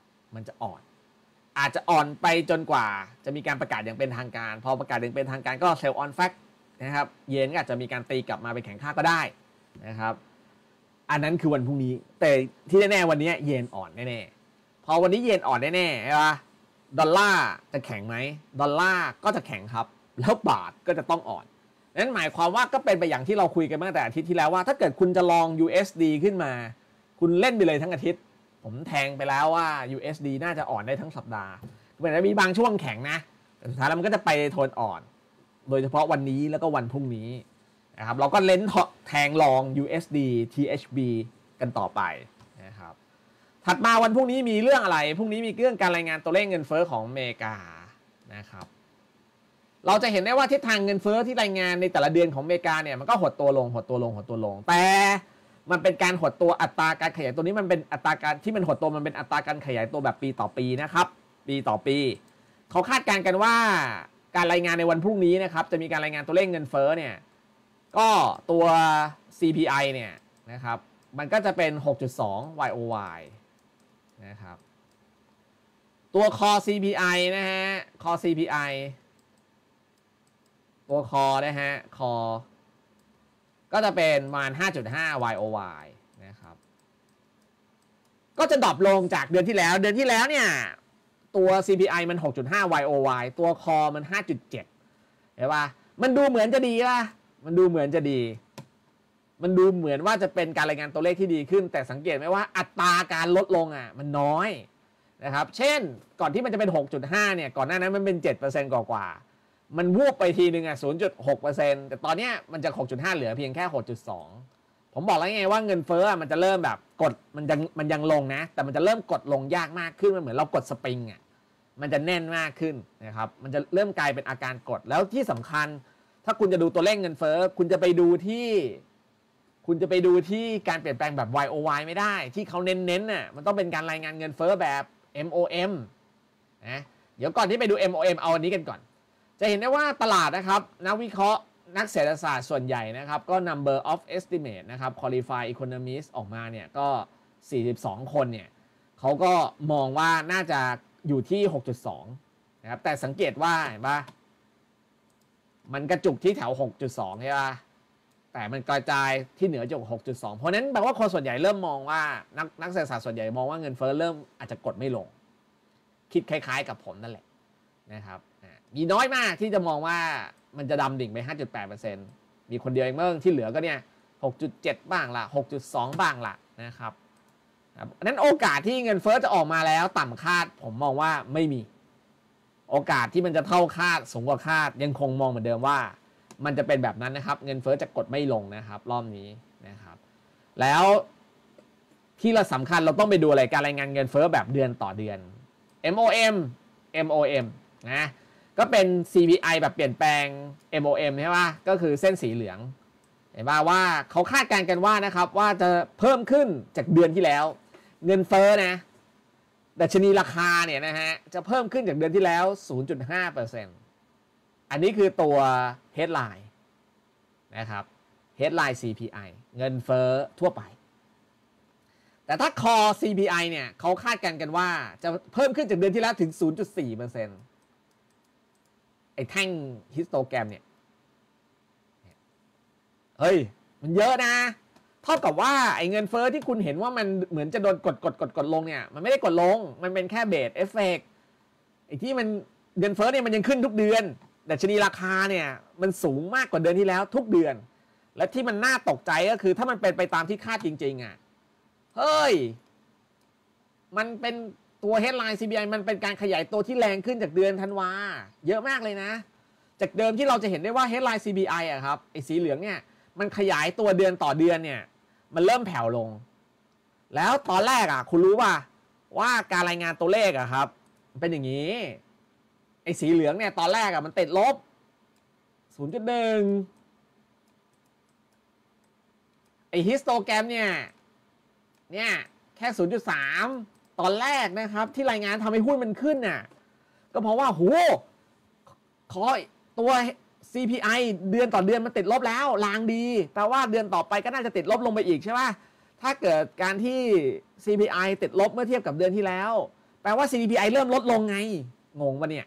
อาจจะอ่อนไปจนกว่าจะมีการประกาศอย่างเป็นทางการพอประกาศอย่างเป็นทางการก็เซลล์ออนแฟกต์นะครับเยนก็อาจจะมีการตีกลับมาเป็นแข็งค่าก็ได้นะครับอันนั้นคือวันพรุ่งนี้แต่ที่แน่ๆวันนี้เยนอ่อนแน่ๆพอวันนี้เยนอ่อนแน่ๆใช่ปะดอลลาร์จะแข็งไหมดอลลาร์ก็จะแข็งครับแล้วบาทก็จะต้องอ่อนนั้นหมายความว่าก็เป็นไปอย่างที่เราคุยกันมาตั้งแต่อาทิตย์ที่แล้วว่าถ้าเกิดคุณจะลอง USD ขึ้นมาคุณเล่นไปเลยทั้งอาทิตย์ผมแทงไปแล้วว่า USD น่าจะอ่อนได้ทั้งสัปดาห์เหมือนจะมีบางช่วงแข็งนะแต่สุดท้ายแล้วมันก็จะไปโทนอ่อนโดยเฉพาะวันนี้แล้วก็วันพรุ่งนี้นะครับเราก็เล่นแทงลอง USD THB กันต่อไปนะครับถัดมาวันพรุ่งนี้มีเรื่องอะไรพรุ่งนี้มีเรื่องการรายงานตัวเลขเงินเฟ้อของอเมริกานะครับเราจะเห็นได้ว่าทิศทางเงินเฟ้อที่รายงานในแต่ละเดือนของอเมริกาเนี่ยมันก็หดตัวลงแต่มันเป็นการหดตัวอัตราการขยายตัวนี้มันเป็นอัตราการที่มันหดตัวมันเป็นอัตราการขยายตัวแบบปีต่อปีนะครับปีต่อปีเขาคาดการณ์กันว่าการรายงานในวันพรุ่งนี้นะครับจะมีการรายงานตัวเลขเงินเฟ้อเนี่ยก็ตัว CPI เนี่ยนะครับมันก็จะเป็น 6.2 YOY นะครับตัว Core CPI นะฮะ Core CPI ตัว Core นะฮะ Core ก็จะเป็นประมาณ 5.5 YOY นะครับก็จะดรอปลงจากเดือนที่แล้วเนี่ยตัว CPI มัน 6.5 YOY ตัวคอมัน 5.7 เห็นป่ะมันดูเหมือนจะดีป่ะมันดูเหมือนจะดีมันดูเหมือนว่าจะเป็นการรายงานตัวเลขที่ดีขึ้นแต่สังเกตไหมว่าอัตราการลดลงอ่ะมันน้อยนะครับเช่นก่อนที่มันจะเป็น 6.5 เนี่ยก่อนหน้านั้นมันเป็น 7% กว่ามันวูบไปทีนึงอ่ะ 0.6% แต่ตอนนี้มันจะ 6.5 เหลือเพียงแค่ 6.2 ผมบอกแล้วไงว่าเงินเฟ้อมันจะเริ่มแบบกดมันยังลงนะแต่มันจะเริ่มกดลงยากมากขึ้นมันเหมือนเรากดสปริงอ่ะมันจะแน่นมากขึ้นนะครับมันจะเริ่มกลายเป็นอาการกดแล้วที่สำคัญถ้าคุณจะดูตัวเลขเงินเฟ้อคุณจะไปดูที่การเปลี่ยนแปลงแบบ YOY ไม่ได้ที่เขาเน้นน่ะมันต้องเป็นการรายงานเงินเฟ้อแบบ MOM นะเดี๋ยวก่อนที่ไปดู MOM เอาอันนี้กันก่อนจะเห็นได้ว่าตลาดนะครับนักวิเคราะห์นักเศรษฐศาสตร์ส่วนใหญ่นะครับก็ number of estimate นะครับ qualified economist ออกมาเนี่ยก็42คนเนี่ยเขาก็มองว่าน่าจะอยู่ที่ 6.2 นะครับแต่สังเกตว่าเห็นปะมันกระจุกที่แถว 6.2 ใช่ปะแต่มันกระจายที่เหนือจาก 6.2 เพราะนั้นแปลว่าคนส่วนใหญ่เริ่มมองว่านักเศรษฐศาสตร์ส่วนใหญ่มองว่าเงินเฟ้อเริ่มอาจจะกดไม่ลงคิดคล้ายๆกับผมนั่นแหละนะครับมีน้อยมากที่จะมองว่ามันจะดำดิ่งไป 5.8% มีคนเดียวเองเมื่อที่เหลือก็เนี่ย 6.7 บ้างละ 6.2 บ้างละนะครับนั้นโอกาสที่เงินเฟ้อจะออกมาแล้วต่ำคาดผมมองว่าไม่มีโอกาสที่มันจะเท่าคาดสูงกว่าคาดยังคงมองเหมือนเดิมว่ามันจะเป็นแบบนั้นนะครับเงินเฟ้อจะกดไม่ลงนะครับรอบนี้นะครับแล้วที่เราสำคัญเราต้องไปดูอะไรการรายงานเงินเฟ้อแบบเดือนต่อเดือน MOM นะก็เป็น CPI แบบเปลี่ยนแปลง MOM ใช่ป่ะก็คือเส้นสีเหลืองเห็นป่ะว่าเขาคาดการณ์กันว่านะครับว่าจะเพิ่มขึ้นจากเดือนที่แล้วเงินเฟ้อนะดัชนีราคาเนี่ยนะฮะจะเพิ่มขึ้นจากเดือนที่แล้ว 0.5% อันนี้คือตัว headline นะครับ headline CPI เงินเฟ้อทั่วไปแต่ถ้า core CPI เนี่ยเขาคาดการณ์กันว่าจะเพิ่มขึ้นจากเดือนที่แล้วถึง 0.4% ไอ้แท่งฮิสโตแกรมเนี่ยเฮ้ยมันเยอะนะเท่ากับว่าไอ้เงินเฟ้อที่คุณเห็นว่ามันเหมือนจะโดนกดลงเนี่ยมันไม่ได้กดลงมันเป็นแค่เบสเอฟเฟกต์ไอ้ที่มันเงินเฟ้อเนี่ยมันยังขึ้นทุกเดือนดัชนีราคาเนี่ยมันสูงมากกว่าเดือนที่แล้วทุกเดือนและที่มันน่าตกใจก็คือถ้ามันเป็นไปตามที่คาดจริงๆอ่ะเฮ้ยมันเป็นตัว headline CPI มันเป็นการขยายตัวที่แรงขึ้นจากเดือนธันวาเยอะมากเลยนะจากเดิมที่เราจะเห็นได้ว่า headline CPI อ่ะครับไอ้สีเหลืองเนี่ยมันขยายตัวเดือนต่อเดือนเนี่ยมันเริ่มแผ่วลงแล้วตอนแรกอ่ะคุณรู้ป่ะว่าการรายงานตัวเลขอ่ะครับเป็นอย่างนี้ไอ้สีเหลืองเนี่ยตอนแรกอ่ะมันติดลบ 0.1 ไอ้ฮิสโตแกรมเนี่ยแค่ 0.3 ตอนแรกนะครับที่รายงานทำให้หุ้นมันขึ้นน่ะก็เพราะว่าโหขอตัว CPI เดือนต่อเดือนมันติดลบแล้วลางดีแปลว่าเดือนต่อไปก็น่าจะติดลบลงไปอีกใช่ป่ะถ้าเกิดการที่ CPI ติดลบเมื่อเทียบกับเดือนที่แล้วแปลว่า CPI เริ่มลดลงไงงงปะเนี่ย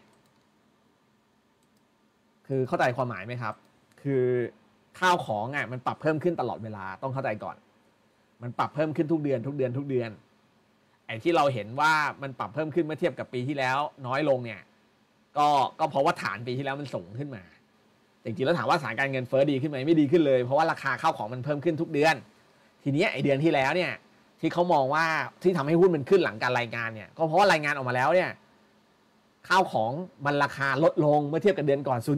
คือเข้าใจความหมายไหมครับคือข้าวของอ่ะมันปรับเพิ่มขึ้นตลอดเวลาต้องเข้าใจก่อนมันปรับเพิ่มขึ้นทุกเดือนไอ้ที่เราเห็นว่ามันปรับเพิ่มขึ้นเมื่อเทียบกับปีที่แล้วน้อยลงเนี่ยก็เพราะว่าฐานปีที่แล้วมันสูงขึ้นมาจริงๆแล้วถามว่าสถานการณ์เงินเฟ้อดีขึ้นไหมไม่ดีขึ้นเลยเพราะว่าราคาข้าวของมันเพิ่มขึ้นทุกเดือนทีนี้ไอ้เดือนที่แล้วเนี่ยที่เขามองว่าที่ทำให้หุ้นมันขึ้นหลังการรายงานเนี่ยก็เพราะว่ารายงานออกมาแล้วเนี่ยข้าวของมันราคาลดลงเมื่อเทียบกับเดือนก่อน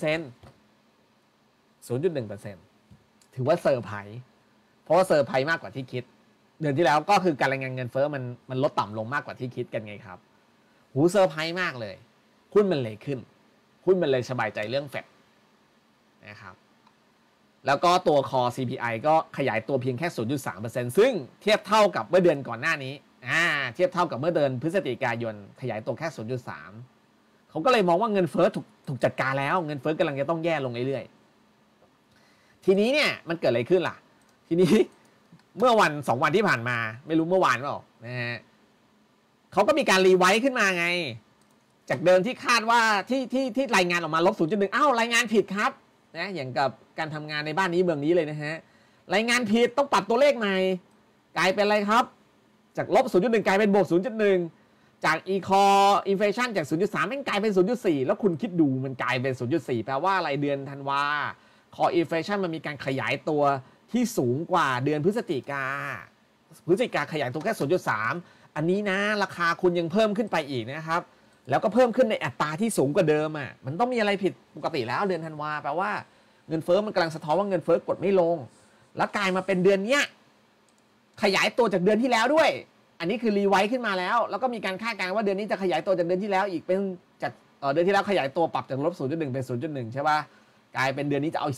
0.1% ถือว่าเซอร์ไพรส์เพราะว่าเซอร์ไพรส์มากกว่าที่คิดเดือนที่แล้วก็คือการรายงานเงินเฟ้อมันลดต่ำลงมากกว่าที่คิดกันไงครับหูเซอร์ไพรส์มากเลยหุ้นมันเลยขึ้นหุ้นมันเลยสบายใจเรื่องเฟดนะครับแล้วก็ตัว Core CPI ก็ขยายตัวเพียงแค่ 0.3% ซึ่งเทียบเท่ากับเมื่อเดือนก่อนหน้านี้เทียบเท่ากับเมื่อเดือนพฤศจิกายนขยายตัวแค่ 0.3 เขาก็เลยมองว่าเงินเฟ้อถูกจัดการแล้วเงินเฟ้อกำลังจะต้องแย่ลงเรื่อยๆทีนี้เนี่ยมันเกิดอะไรขึ้นล่ะทีนี้เมื่อวัน2วันที่ผ่านมาไม่รู้เมื่อวานเปล่านะฮะเขาก็มีการรีไวซ์ขึ้นมาไงจากเดิมที่คาดว่าที่รายงานออกมาลบ 0.1 อ้าวรายงานผิดครับนะอย่างกับการทำงานในบ้านนี้เมืองนี้เลยนะฮะรายงานผิดต้องปรับตัวเลขใหม่กลายเป็นอะไรครับจากลบ 0.1 กลายเป็นบวก 0.1 จาก e-core inflation จาก 0.3 มันกลายเป็น 0.4 แล้วคุณคิดดูมันกลายเป็น 0.4 แปลว่าอะไรเดือนธันวา core inflation มันมีการขยายตัวที่สูงกว่าเดือนพฤศจิกาขยายตัวแค่ 0.3 อันนี้นะราคาคุณยังเพิ่มขึ้นไปอีกนะครับแล้วก็เพิ่มขึ้นในอัตราที่สูงกว่าเดิมอ่ะมันต้องมีอะไรผิดปกติแล้วเดือนธันวาแปลว่าเงินเฟ้อมันกำลังสะท้อนว่าเงินเฟ้อกดไม่ลงแล้วกลายมาเป็นเดือนเนี้ยขยายตัวจากเดือนที่แล้วด้วยอันนี้คือรีไวซ์ขึ้นมาแล้วก็มีการคาดการณ์ว่าเดือนนี้จะขยายตัวจากเดือนที่แล้วอีกเป็นจากเดือนที่แล้วขยายตัวปรับจากลบ 0.1 เป็น 0.1 ใช่ป่ะกลายเป็นเดือนนี้จะเอาอีก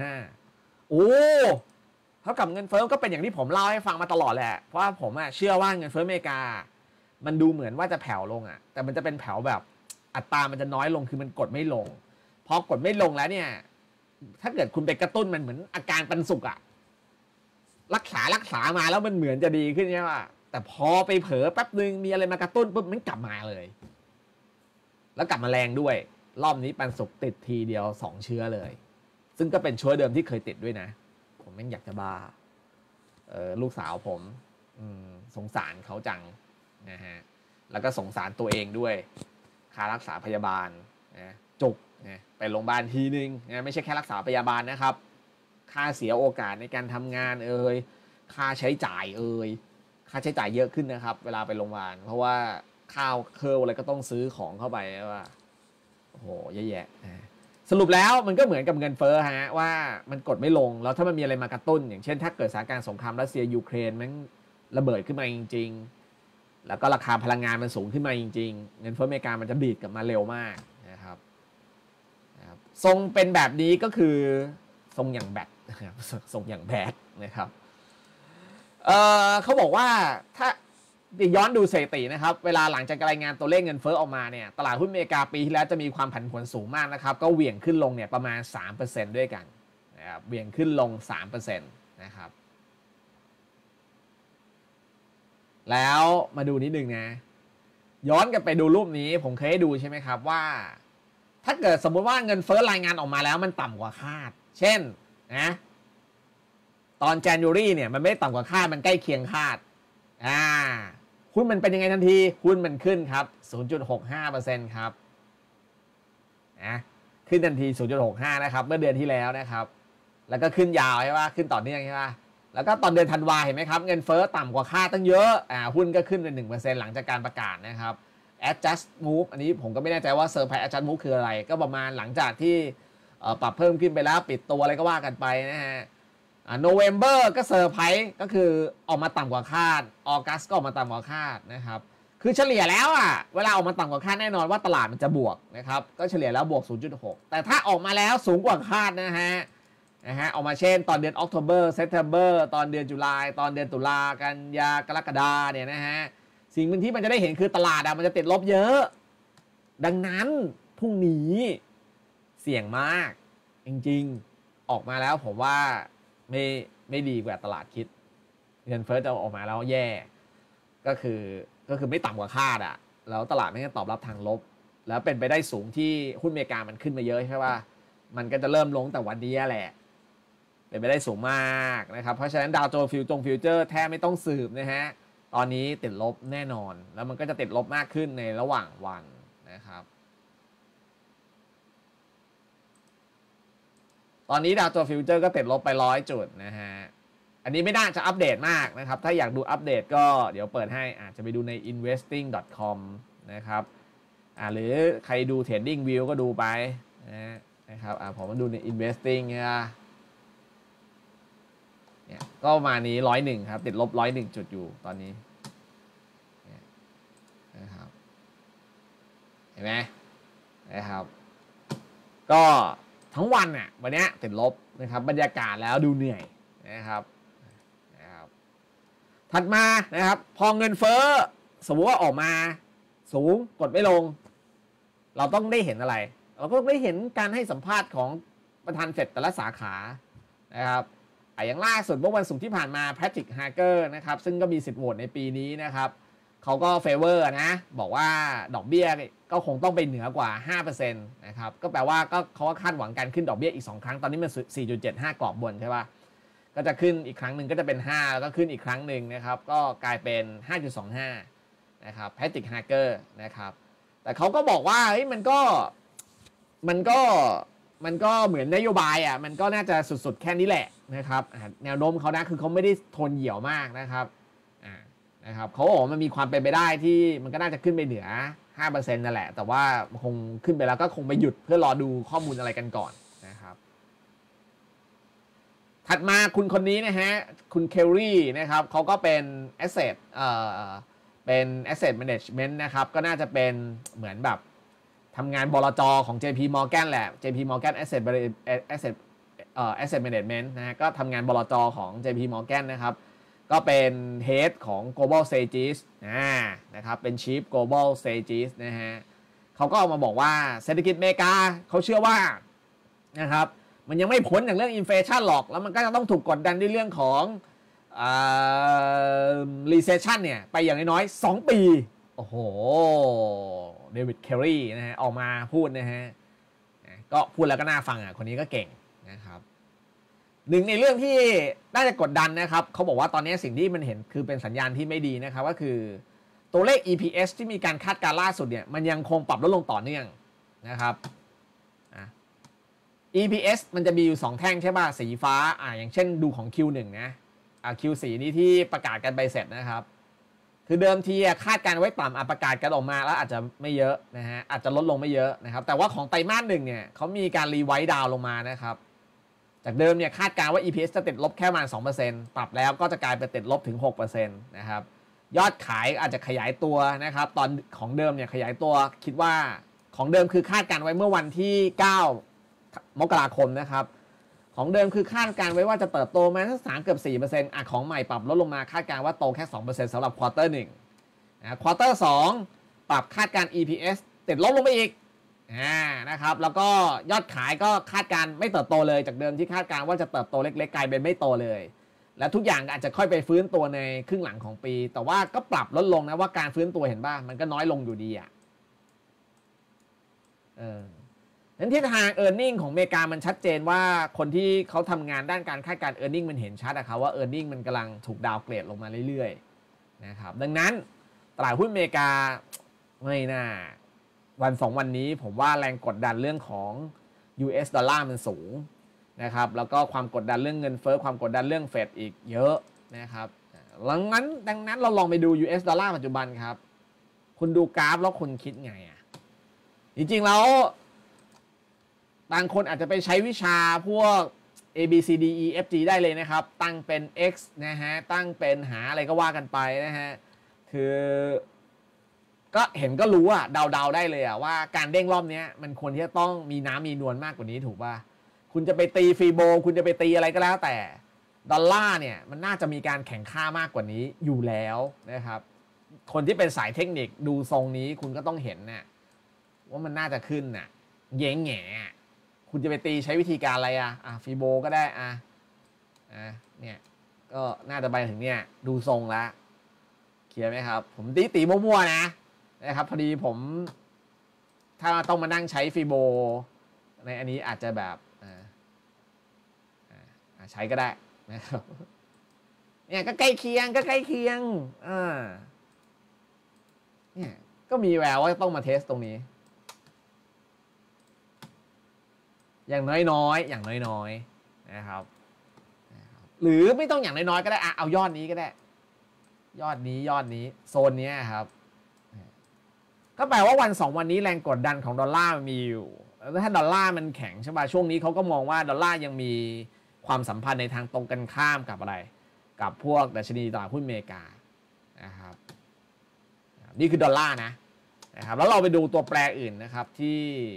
0.5 โอ้เท่ากับเงินเฟ้อก็เป็นอย่างที่ผมเล่าให้ฟังมาตลอดแหละเพราะว่าผมเชื่อว่าเงินเฟ้ออเมริกามันดูเหมือนว่าจะแผ่วลงแต่มันจะเป็นแผ่วแบบอัตรามันจะน้อยลงคือมันกดไม่ลงพอกดไม่ลงแล้วเนี่ยถ้าเกิดคุณไปกระตุ้นมันเหมือนอาการปันสุกรักษามาแล้วมันเหมือนจะดีขึ้นใช่ป่ะแต่พอไปเผลอแป๊บนึงมีอะไรมากระตุ้นปุ๊บมันกลับมาเลยแล้วกลับมาแรงด้วยรอบนี้ปันสุกติดทีเดียว2เชื้อเลยซึ่งก็เป็นเชื้อเดิมที่เคยติดด้วยนะผมแม่งอยากจะบ้าลูกสาวผมสงสารเขาจังนะฮะแล้วก็สงสารตัวเองด้วยค่ารักษาพยาบาลนะจุกนะไปโรงพยาบาลทีนึงนะไม่ใช่แค่รักษาพยาบาลนะครับค่าเสียโอกาสในการทำงานค่าใช้จ่ายค่าใช้จ่ายเยอะขึ้นนะครับเวลาไปโรงพยาบาลเพราะว่าข้าวเครื่องอะไรก็ต้องซื้อของเข้าไปว่าโอ้โหแย่ๆสรุปแล้วมันก็เหมือนกับเงินเฟ้อฮะว่ามันกดไม่ลงแล้วถ้ามันมีอะไรมากระตุ้นอย่างเช่นถ้าเกิดสถานการณ์สงครามรัสเซียยูเครนมันระเบิดขึ้นมาจริงๆแล้วก็ราคาพลังงานมันสูงขึ้นมาจริงๆเงินเฟ้ออเมริกามันจะดีดกลับมาเร็วมากนะครับทรงเป็นแบบนี้ก็คือทรงอย่างแบดทรงอย่างแบดนะครับเขาบอกว่าถ้าย้อนดูสถิตินะครับเวลาหลังจากรายงานตัวเลขเงินเฟ้อออกมาเนี่ยตลาดหุ้นอเมริกาปีที่แล้วจะมีความผันผวนสูงมากนะครับก็เหวี่ยงขึ้นลงเนี่ยประมาณ 3% ด้วยกันนะครับเหวี่ยงขึ้นลง 3% นะครับแล้วมาดูนิดนึงนะย้อนกลับไปดูรูปนี้ผมเคยให้ดูใช่ไหมครับว่าถ้าเกิดสมมติว่าเงินเฟ้อรายงานออกมาแล้วมันต่ำกว่าคาดเช่นนะตอน January เนี่ยมันไม่ต่ำกว่าคาดมันใกล้เคียงคาดหุ้นมันเป็นยังไงทันทีหุ้นมันขึ้นครับ 0.65% ครับขึ้นทันที 0.65 นะครับเมื่อเดือนที่แล้วนะครับแล้วก็ขึ้นยาวใช่ป่ะขึ้นต่อเนื่องใช่ป่ะแล้วก็ตอนเดือนธันวาเห็นไหมครับเงินเฟ้อต่ำกว่าคาดตั้งเยอะหุ้นก็ขึ้นเป็น 1% หลังจากการประกาศนะครับ adjust move อันนี้ผมก็ไม่แน่ใจว่า surprise adjust move คืออะไรก็ประมาณหลังจากที่ปรับเพิ่มขึ้นไปแล้วปิดตัวอะไรก็ว่ากันไปนะฮะNovember ก็เซอร์ไพรส์ก็คือออกมาต่ำกว่าคาด August ก็ออกมาต่ำกว่าคาดนะครับคือเฉลี่ยแล้วเวลาออกมาต่ำกว่าคาดแน่นอนว่าตลาดมันจะบวกนะครับก็เฉลี่ยแล้วบวก 0.6 แต่ถ้าออกมาแล้วสูงกว่าคาดนะฮะออกมาเช่นตอนเดือน October September ตอนเดือนตุลาตอนเดือนตุลากันยากรกฎาเนี่ยนะฮะสิ่งหนึ่งที่มันจะได้เห็นคือตลาดมันจะติดลบเยอะดังนั้นพรุ่งนี้เสี่ยงมากจริงๆออกมาแล้วผมว่าไม่ดีกว่าตลาดคิดเงินเฟ้อจะออกมาแล้วแย่ก็คือไม่ต่ำกว่าคาดแล้วตลาดไม่ได้ตอบรับทางลบแล้วเป็นไปได้สูงที่หุ้นอเมริกามันขึ้นมาเยอะใช่ป่ะมันก็จะเริ่มลงแต่วันนี้แหละเป็นไปได้สูงมากนะครับเพราะฉะนั้นดาวโจนส์ฟิวเจอร์แทบไม่ต้องสืบนะฮะตอนนี้ติดลบแน่นอนแล้วมันก็จะติดลบมากขึ้นในระหว่างวันนะครับตอนนี้ดาวโจนส์ฟิวเจอร์ก็ติดลบไป100 จุดนะฮะอันนี้ไม่น่าจะอัปเดตมากนะครับถ้าอยากดูอัปเดตก็เดี๋ยวเปิดให้อาจจะไปดูใน investing.com นะครับหรือใครดู Trading View ก็ดูไปนะครับผมมาดูใน investing เนี่ยก็ประมาณนี้101ครับติดลบ101 จุดอยู่ตอนนี้นะครับเห็นไหมนะครับก็ทั้งวันวันนี้ติดลบนะครับบรรยากาศแล้วดูเหนื่อยนะครับถัดมานะครับพอเงินเฟ้อสมมติว่าออกมาสูงกดไม่ลงเราต้องได้เห็นอะไรเราก็ได้เห็นการให้สัมภาษณ์ของประธานเฟดแต่ละสาขานะครับอย่างล่าสุดเมื่อวันศุกร์ที่ผ่านมาแพทริกฮาร์เกอร์นะครับซึ่งก็มีสิทธิ์โหวตในปีนี้นะครับเขาก็เฟเวอร์นะบอกว่าดอกเบี้ยก็คงต้องไปเหนือกว่า 5% นะครับก็แปลว่าก็เขาก็คาดหวังการขึ้นดอกเบี้ยอีก2ครั้งตอนนี้มัน 4.75 กรอบบนใช่ป่ะก็จะขึ้นอีกครั้งหนึ่งก็จะเป็น5แล้วก็ขึ้นอีกครั้งหนึ่งนะครับก็กลายเป็น 5.25 นะครับแพทริกฮาร์เกอร์นะครับแต่เขาก็บอกว่าเฮ้ยมันก็เหมือนนโยบายอ่ะมันก็น่าจะสุดๆแค่นี้แหละนะครับแนวโน้มเขานะคือเขาไม่ได้ทนเหี่ยวมากนะครับเขาบอกมันมีความเป็นไปได้ที่มันก็น่าจะขึ้นไปเหนือ 5% นั่นแหละแต่ว่าคงขึ้นไปแล้วก็คงไปหยุดเพื่อรอดูข้อมูลอะไรกันก่อนนะครับถัดมาคุณคนนี้นะฮะคุณเคลลี่นะครับเขาก็เป็น asset เป็น asset management นะครับก็น่าจะเป็นเหมือนแบบทำงานบลจ.ของ JP Morgan แหละ JP Morgan Asset Management นะฮะก็ทำงานบลจ.ของ JP Morgan นะครับก็เป็น Head ของ Global Strategies นะครับเป็น Chief Global Strategies นะฮะเขาก็ออกมาบอกว่าเศรษฐกิจอเมริกาเขาเชื่อว่านะครับมันยังไม่พ้นจากเรื่องอินเฟลชันหรอกแล้วมันก็จะต้องถูกกดดันด้วยเรื่องของrecession เนี่ยไปอย่างน้อยๆ2 ปีโอ้โหเดวิดเคลลี่นะฮะออกมาพูดนะฮะก็พูดแล้วก็น่าฟังอ่ะคนนี้ก็เก่งนะครับหนึ่งในเรื่องที่น่าจะกดดันนะครับเขาบอกว่าตอนนี้สิ่งที่มันเห็นคือเป็นสัญญาณที่ไม่ดีนะครับก็คือตัวเลข EPS ที่มีการคาดการณ์ล่าสุดเนี่ยมันยังคงปรับลดลงต่อเนื่องนะครับ EPS มันจะมีอยู่2แท่งใช่ป่ะสีฟ้าอย่างเช่นดูของ Q1 นะQ4 นี้ที่ประกาศกันไปเสร็จนะครับคือเดิมทีคาดการไว้ต่ำประกาศกันออกมาแล้วอาจจะไม่เยอะนะฮะอาจจะลดลงไม่เยอะนะครับแต่ว่าของไตรมาส1เนี่ยเขามีการรีไวซ์ดาวลงมานะครับจากเดิมเนี่ยคาดการว่า EPS จะติดลบแค่ประมาณ 2% ปรับแล้วก็จะกลายเป็นติดลบถึง 6% นะครับยอดขายอาจจะขยายตัวนะครับตอนของเดิมเนี่ยขยายตัวคิดว่าของเดิมคือคาดการไว้เมื่อวันที่9 มกราคมนะครับของเดิมคือคาดการไว้ว่าจะเติบโตมาสัก3 เกือบ 4% ของใหม่ปรับลดลงมาคาดการว่าโตแค่ 2% สำหรับควอเตอร์1ควอเตอร์2ปรับคาดการ EPS ติดลบลงไปอีกนะครับแล้วก็ยอดขายก็คาดการไม่เติบโตเลยจากเดิมที่คาดการว่าจะเติบโตเล็กๆกลายเป็นไม่โตเลยและทุกอย่างอาจจะค่อยไปฟื้นตัวในครึ่งหลังของปีแต่ว่าก็ปรับลดลงนะว่าการฟื้นตัวเห็นป่ะมันก็น้อยลงอยู่ดีนั้นทิศทาง earning ของอเมริกามันชัดเจนว่าคนที่เขาทำงานด้านการคาดการ earning มันเห็นชัดว่า earning มันกำลังถูกดาวเกรดลงมาเรื่อยๆนะครับดังนั้นตลาดหุ้นอเมริกาไม่น่าวัน2วันนี้ผมว่าแรงกดดันเรื่องของ US ดอลลาร์มันสูงนะครับแล้วก็ความกดดันเรื่องเงินเฟ้อความกดดันเรื่องเฟดอีกเยอะนะครับดังนั้นเราลองไปดู US ดอลลาร์ปัจจุบันครับคุณดูกราฟแล้วคุณคิดไงจริงๆแล้วบางคนอาจจะไปใช้วิชาพวก A B C D E F G ได้เลยนะครับตั้งเป็น X นะฮะตั้งเป็นหาอะไรก็ว่ากันไปนะฮะคือก็เห็นก็รู้เดาได้เลยว่าการเด้งรอบนี้มันควรที่จะต้องมีน้ำมีนวลมากกว่านี้ถูกป่ะคุณจะไปตีฟีโบคุณจะไปตีอะไรก็แล้วแต่ดอลลาร์เนี่ยมันน่าจะมีการแข่งค่ามากกว่านี้อยู่แล้วนะครับคนที่เป็นสายเทคนิคดูทรงนี้คุณก็ต้องเห็นนะว่ามันน่าจะขึ้นน่ะแง่แง่คุณจะไปตีใช้วิธีการอะไรฟีโบก็ได้เนี่ยก็น่าจะไปถึงเนี่ยดูทรงแล้วเคลียร์ไหมครับผมตีมั่วๆนะครับพอดีผมถ้าต้องมานั่งใช้ฟีโบในอันนี้อาจจะแบบใช้ก็ได้นะครับเนี่ยก็ใกล้เคียงเนี่ยก็มีแววว่าต้องมาเทสตรงนี้อย่างน้อยนะครับหรือไม่ต้องอย่างน้อยก็ได้เอายอดนี้ก็ได้ยอดนี้โซนนี้ครับก็แปลว่าวัน2วันนี้แรงกดดันของดอลลาร์มันมีอยู่แล้วถ้าดอลลาร์มันแข็งใช่ป่ะช่วงนี้เขาก็มองว่าดอลลาร์ยังมีความสัมพันธ์ในทางตรงกันข้ามกับอะไรกับพวกดัชนีตลาดหุ้นอเมริกานะครับนี่คือดอลลาร์นะครับแล้วเราไปดูตัวแปรอื่นนะครับที่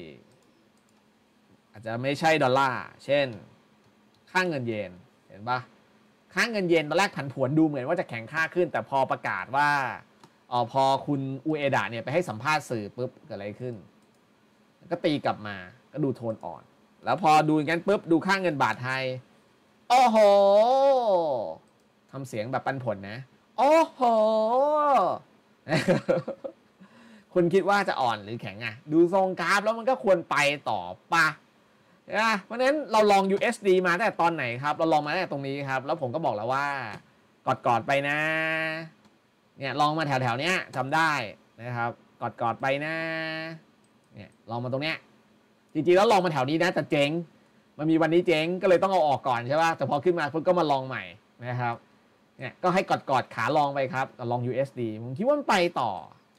อาจจะไม่ใช่ดอลลาร์เช่นค่าเงินเยนเห็นปะค่าเงินเยนตอนแรกผันผวนดูเหมือนว่าจะแข็งค่าขึ้นแต่พอประกาศว่าพอคุณอูเอดะเนี่ยไปให้สัมภาษณ์สื่อปุ๊บเกิดอะไรขึ้นก็ตีกลับมาก็ดูโทนอ่อนแล้วพอดูงั้นปุ๊บดูค่าเงินบาทไทยโอ้โหทำเสียงแบบปันผลนะโอ้โหคุณคิดว่าจะอ่อนหรือแข็งอ่ะดูทรงกราฟแล้วมันก็ควรไปต่อปะนะเพราะฉะนั้นเราลอง USD มาตั้งแต่ตอนไหนครับเราลองมาตั้งแต่ตรงนี้ครับแล้วผมก็บอกแล้วว่ากอดไปนะเนี่ยลองมาแถวๆเนี้ยจำได้นะครับกอดไปนะเนี่ยลองมาตรงเนี้ยจริงๆแล้วลองมาแถวนี้นะแต่เจ๊งมันมีวันนี้เจ๊งก็เลยต้องเอาออกก่อนใช่ป่ะแต่พอขึ้นมาปุ๊บก็มาลองใหม่นะครับเนี่ยก็ให้กอดขาลองไปครับลอง USD ผมคิดว่ามันไปต่อ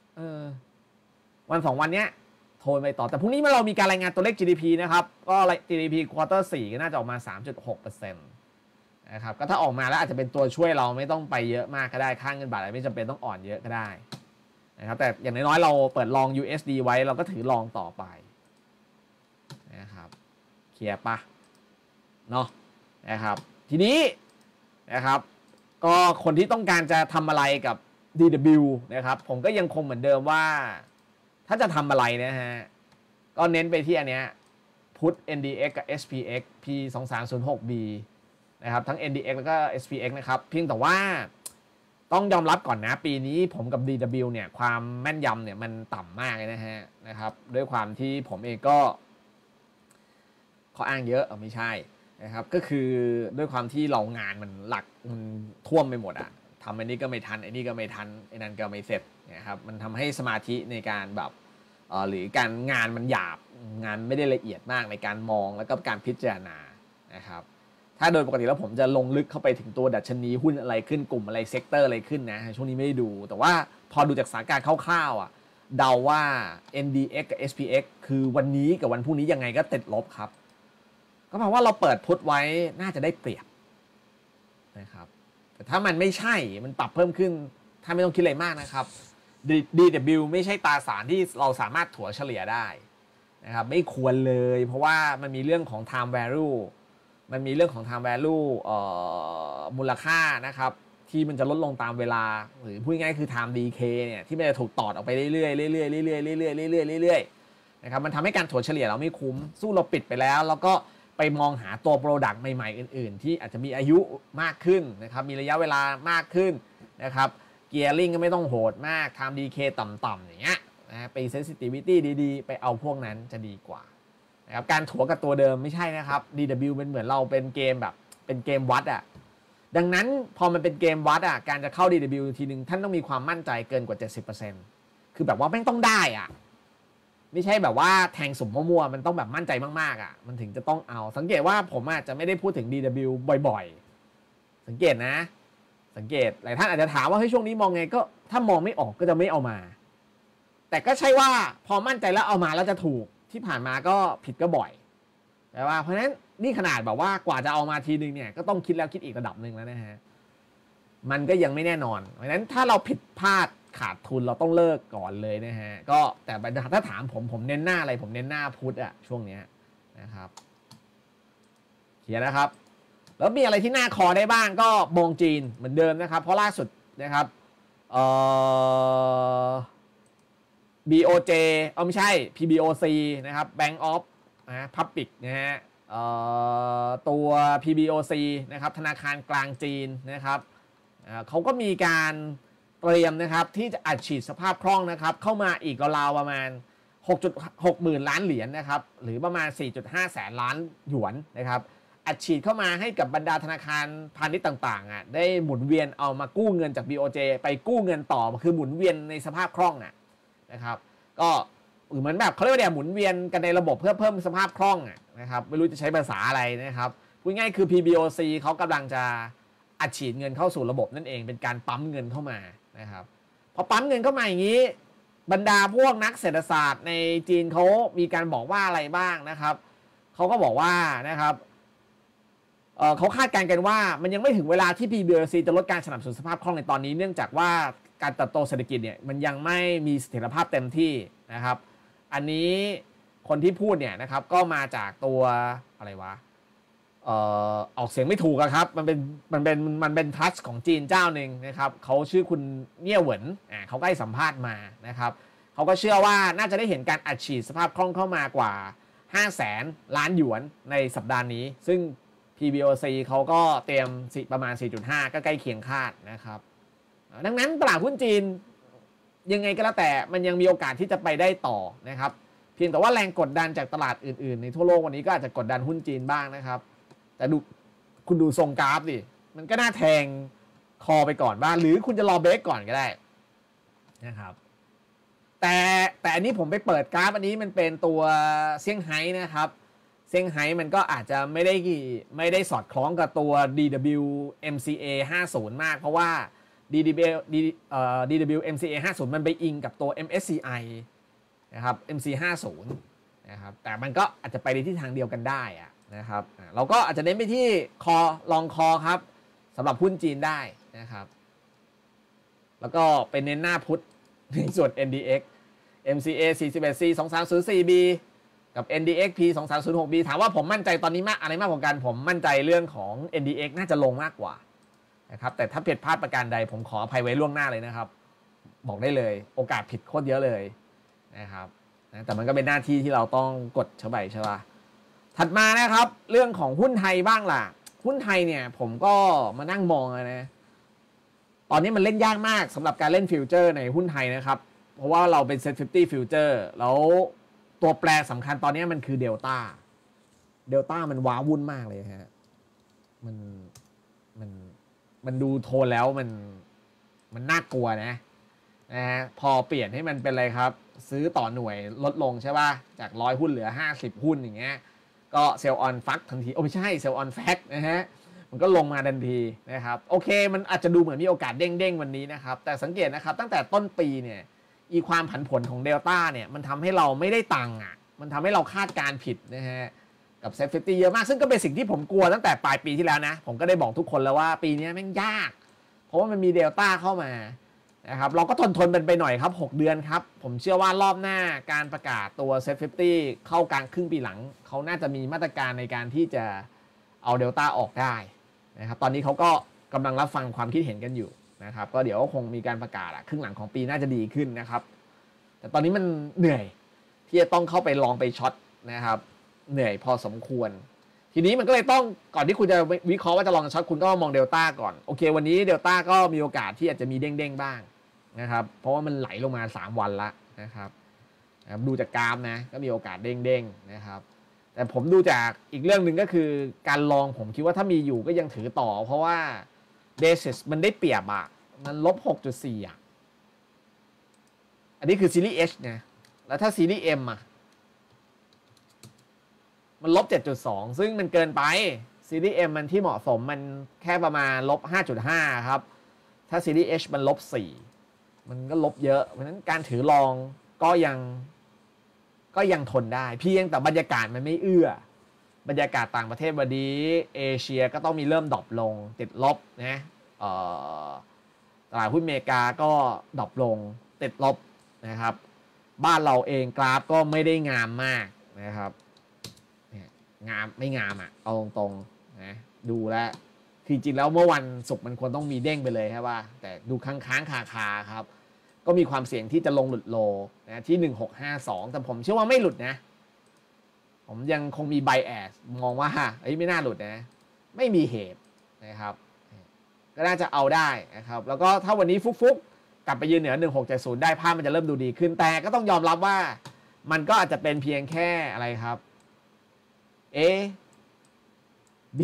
วัน2วันเนี้ยโทนไปต่อแต่พรุ่งนี้เรามีการรายงานตัวเลข GDP นะครับก็ GDP Quarter 4ก็น่าจะออกมา 3.6% นะครับก็ถ้าออกมาแล้วอาจจะเป็นตัวช่วยเราไม่ต้องไปเยอะมากก็ได้ค่าเงินบาทไม่จำเป็นต้องอ่อนเยอะก็ได้นะครับแต่อย่างน้อยๆเราเปิดลอง USD ไว้เราก็ถือลองต่อไปนะครับเคลียร์ปะเนาะนะครับทีนี้นะครับก็คนที่ต้องการจะทำอะไรกับ DW นะครับผมก็ยังคงเหมือนเดิมว่าถ้าจะทำอะไรนะฮะก็เน้นไปที่อันเนี้ยพุท NDX กับ SPX P2306B นะครับทั้ง NDX แล้วก็ SPX นะครับเพียงแต่ว่าต้องยอมรับก่อนนะปีนี้ผมกับ DW เนี่ยความแม่นยำเนี่ยมันต่ำมากเลยนะครับด้วยความที่ผมเองก็ข้ออ้างเยอะไม่ใช่นะครับก็คือด้วยความที่เรางานมันหลักมันท่วมไปหมดอะทำอันนี้ก็ไม่ทันไอ้นี่ก็ไม่ทันไอ้นั่นก็ไม่เสร็จนะครับมันทำให้สมาธิในการแบบหรือการงานมันหยาบงานไม่ได้ละเอียดมากในการมองแล้วก็การพิจารณานะครับถ้าโดยปกติแล้วผมจะลงลึกเข้าไปถึงตัวดัชนีหุ้นอะไรขึ้นกลุ่มอะไรเซกเตอร์อะไรขึ้นนะช่วงนี้ไม่ได้ดูแต่ว่าพอดูจากสถานการณ์คร่าวๆอ่ะเดาว่า NDX กับ SPX คือวันนี้กับวันพรุ่งนี้ยังไงก็ติดลบครับก็แปลว่าเราเปิดพุทไว้น่าจะได้เปรียบนะครับแต่ถ้ามันไม่ใช่มันปรับเพิ่มขึ้นถ้าไม่ต้องคิดอะไรมากนะครับ DW ไม่ใช่ตราสารที่เราสามารถถัวเฉลี่ยได้นะครับไม่ควรเลยเพราะว่ามันมีเรื่องของ time value มันมีเรื่องของ time value มูลค่านะครับที่มันจะลดลงตามเวลาหรือพูดง่ายๆคือ time decay เนี่ยที่มันจะถูกตอดออกไปเรื่อยๆเรื่อยๆเรื่อยๆเรื่อยๆนะครับมันทำให้การถัวเฉลี่ยเราไม่คุ้มสู้เราปิดไปแล้วก็ไปมองหาตัว Product ใหม่ๆอื่นๆที่อาจจะมีอายุมากขึ้นนะครับมีระยะเวลามากขึ้นนะครับเกียร์ลิงก็ไม่ต้องโหดมาก time decay ต่ำๆอย่างเงี้ยนะไป sensitivity ดีๆไปเอาพวกนั้นจะดีกว่านะครับการถัวกับตัวเดิมไม่ใช่นะครับ DW เป็นเหมือนเราเป็นเกมแบบเป็นเกมวัดอ่ะดังนั้นพอมันเป็นเกมวัดอ่ะการจะเข้า DW ทีนึงท่านต้องมีความมั่นใจเกินกว่า 70% คือแบบว่าไม่ต้องได้อ่ะไม่ใช่แบบว่าแทงสุ่มมั่วๆมันต้องแบบมั่นใจมากๆอ่ะมันถึงจะต้องเอาสังเกตว่าผมอาจจะไม่ได้พูดถึง DW บ่อยๆสังเกตนะสังเกตหลายท่านอาจจะถามว่าเฮ้ยช่วงนี้มองไงก็ถ้ามองไม่ออกก็จะไม่เอามาแต่ก็ใช่ว่าพอมั่นใจแล้วเอามาแล้วจะถูกที่ผ่านมาก็ผิดก็บ่อยแต่ว่าเพราะฉะนั้นนี่ขนาดแบบว่ากว่าจะเอามาทีนึงเนี่ยก็ต้องคิดแล้วคิดอีกระดับหนึ่งแล้วนะฮะมันก็ยังไม่แน่นอนเพราะฉะนั้นถ้าเราผิดพลาดขาดทุนเราต้องเลิกก่อนเลยนะฮะก็แต่ถ้าถามผมเน้นหน้าอะไรผมเน้นหน้าพุทธอะช่วงนี้นะครับเขียนนะครับแล้วมีอะไรที่หน้าคอได้บ้างก็มองจีนเหมือนเดิมนะครับเพราะล่าสุดนะครับBOJ ไม่ใช่ PBOC นะครับ Bank of Public นะฮะตัว PBOC นะครับธนาคารกลางจีนนะครับเขาก็มีการเตรียมนะครับที่จะอัดฉีดสภาพคล่องนะครับเข้ามาอีกราวๆประมาณ 6.6 หมื่นล้านเหรียญนะครับหรือประมาณ 4.5 แสนล้านหยวนนะครับอัดฉีดเข้ามาให้กับบรรดาธนาคารพาณิชย์ต่างๆได้หมุนเวียนเอามากู้เงินจาก BOJ ไปกู้เงินต่อคือหมุนเวียนในสภาพคล่องนะครับก็เหมือนแบบเขาเรียกว่าหมุนเวียนกันในระบบเพื่อเพิ่มสภาพคล่องนะครับไม่รู้จะใช้ภาษาอะไรนะครับพูดง่ายคือ PBOC เขากำลังจะอัดฉีดเงินเข้าสู่ระบบนั่นเองเป็นการปั๊มเงินเข้ามานะครับพอปั๊มเงินเข้ามาอย่างนี้บรรดาพวกนักเศรษฐศาสตร์ในจีนเขามีการบอกว่าอะไรบ้างนะครับเขาก็บอกว่านะครับเขาคาดการณ์กันว่ามันยังไม่ถึงเวลาที่ PBOC จะลดการสนับสนุนสภาพคล่องในตอนนี้เนื่องจากว่าการเติบโตเศรษฐกิจเนี่ยมันยังไม่มีเสถียรภาพเต็มที่นะครับอันนี้คนที่พูดเนี่ยนะครับก็มาจากตัวอะไรวะออกเสียงไม่ถูกครับมันเป็นทัชของจีนเจ้าหนึ่งนะครับเขาชื่อคุณเงี่ยเหวินเขาก็ให้สัมภาษณ์มานะครับเขาก็เชื่อว่าน่าจะได้เห็นการอัดฉีดสภาพคล่องเข้ามากว่า 500,000 ล้านหยวนในสัปดาห์นี้ซึ่ง PBOC เขาก็เตรียมประมาณ 4.5 ก็ใกล้เคียงคาดนะครับดังนั้นตลาดหุ้นจีนยังไงก็แล้วแต่มันยังมีโอกาสที่จะไปได้ต่อนะครับเพียงแต่ว่าแรงกดดันจากตลาดอื่นๆในทั่วโลกวันนี้ก็อาจจะกดดันหุ้นจีนบ้างนะครับแต่คุณดูทรงกราฟดิมันก็น่าแทงคอไปก่อนบ้างหรือคุณจะรอเบรกก่อนก็ได้นะครับแต่อันนี้ผมไปเปิดกราฟอันนี้มันเป็นตัวเซี่ยงไฮ้นะครับเซี่ยงไฮ้มันก็อาจจะไม่ได้สอดคล้องกับตัว DW MCA 50 มากเพราะว่า DW MCA 50 มันไปอิงกับตัว MSCI นะครับ MC 50นะครับแต่มันก็อาจจะไปในทิศทางเดียวกันได้นะครับเราก็อาจจะเน้นไปที่ลองคอครับสำหรับหุ้นจีนได้นะครับแล้วก็เป็นเน้นหน้าพุทธในส่วน NDX MCA 41C 2304B กับ NDXP 2306B ถามว่าผมมั่นใจตอนนี้อะไรมากกว่ากันผมมั่นใจเรื่องของ NDX น่าจะลงมากกว่านะครับแต่ถ้าผิดพลาดประการใดผมขออภัยไว้ล่วงหน้าเลยนะครับบอกได้เลยโอกาสผิดโคตรเยอะเลยนะครับแต่มันก็เป็นหน้าที่ที่เราต้องกดใช่ป่ะถัดมานะครับเรื่องของหุ้นไทยบ้างล่ะหุ้นไทยเนี่ยผมก็มานั่งมองนะตอนนี้มันเล่นยากมากสำหรับการเล่นฟิวเจอร์ในหุ้นไทยนะครับเพราะว่าเราเป็น Set 50 ฟิวเจอร์แล้วตัวแปรสำคัญตอนนี้มันคือเดลต้ามันว้าวุ่นมากเลยฮะมันดูโทนแล้วมันน่ากลัวนะฮะพอเปลี่ยนให้มันเป็นอะไรครับซื้อต่อหน่วยลดลงใช่ป่ะจาก100หุ้นเหลือ50หุ้นอย่างเงี้ยก็เซลล์ออนฟักทันทีไม่ใช่เซลล์ออนแฟกนะฮะมันก็ลงมาทันทีนะครับโอเคมันอาจจะดูเหมือนมีโอกาสเด้งวันนี้นะครับแต่สังเกตนะครับตั้งแต่ต้นปีเนี่ยความผันผวนของเดลต้าเนี่ยมันทำให้เราไม่ได้ตังค์มันทำให้เราคาดการผิดนะฮะกับเซฟตี้เยอะมากซึ่งก็เป็นสิ่งที่ผมกลัวตั้งแต่ปลายปีที่แล้วนะผมก็ได้บอกทุกคนแล้วว่าปีนี้แม่งยากเพราะว่ามันมีเดลต้าเข้ามานะครับเราก็ทนไปหน่อยครับ6 เดือนครับผมเชื่อว่ารอบหน้าการประกาศตัวเซฟตี้เข้ากลางครึ่งปีหลังเขาน่าจะมีมาตรการในการที่จะเอาเดลต้าออกได้นะครับตอนนี้เขาก็กำลังรับฟังความคิดเห็นกันอยู่นะครับก็เดี๋ยวคงมีการประกาศครึ่งหลังของปีน่าจะดีขึ้นนะครับแต่ตอนนี้มันเหนื่อยที่จะต้องเข้าไปลองไปช็อตนะครับเหนื่อยพอสมควรทีนี้มันก็เลยต้องก่อนที่คุณจะวิเคราะห์ว่าจะลองช็อตคุณก็มองเดลต้าก่อนโอเควันนี้เดลต้าก็มีโอกาสที่อาจจะมีเด้งบ้างนะครับเพราะว่ามันไหลลงมา3 วันละนะครับดูจากกราฟนะก็มีโอกาสเด้งนะครับแต่ผมดูจากอีกเรื่องหนึ่งก็คือการลองผมคิดว่าถ้ามีอยู่ก็ยังถือต่อเพราะว่าเบสิสมันได้เปรียบมันลบ 6.4 อันนี้คือซีรีส์ H นะแล้วถ้าซีรีส์ Mมันลบ 7.2 ซึ่งมันเกินไปซีรีส์ M มันที่เหมาะสมมันแค่ประมาณลบ 5.5 ครับถ้าซีรีส์ H มันลบ 4มันก็ลบเยอะเพราะฉะนั้นการถือลองก็ยังทนได้เพียงแต่บรรยากาศมันไม่เอื้อบรรยากาศต่างประเทศวันนี้เอเชียก็ต้องมีเริ่มดรอปลงติดลบนะตลาดหุ้นอเมริกาก็ดรอปลงติดลบนะครับบ้านเราเองกราฟก็ไม่ได้งามมากนะครับงามไม่งามเอาตรงๆนะดูแล้วคือจริงแล้วเมื่อวันศุกร์มันควรต้องมีเด้งไปเลยครับว่าแต่ดูค้างคาครับก็มีความเสี่ยงที่จะลงหลุดโลนะที่1652แต่ผมเชื่อว่าไม่หลุดนะผมยังคงมีไบแอสมองว่าไม่น่าหลุดนะไม่มีเหตุนะครับก็น่าจะเอาได้นะครับแล้วก็ถ้าวันนี้ฟุกกลับไปยืนเหนือ1670ได้ภาพมันจะเริ่มดูดีขึ้นแต่ก็ต้องยอมรับว่ามันก็อาจจะเป็นเพียงแค่อะไรครับ A B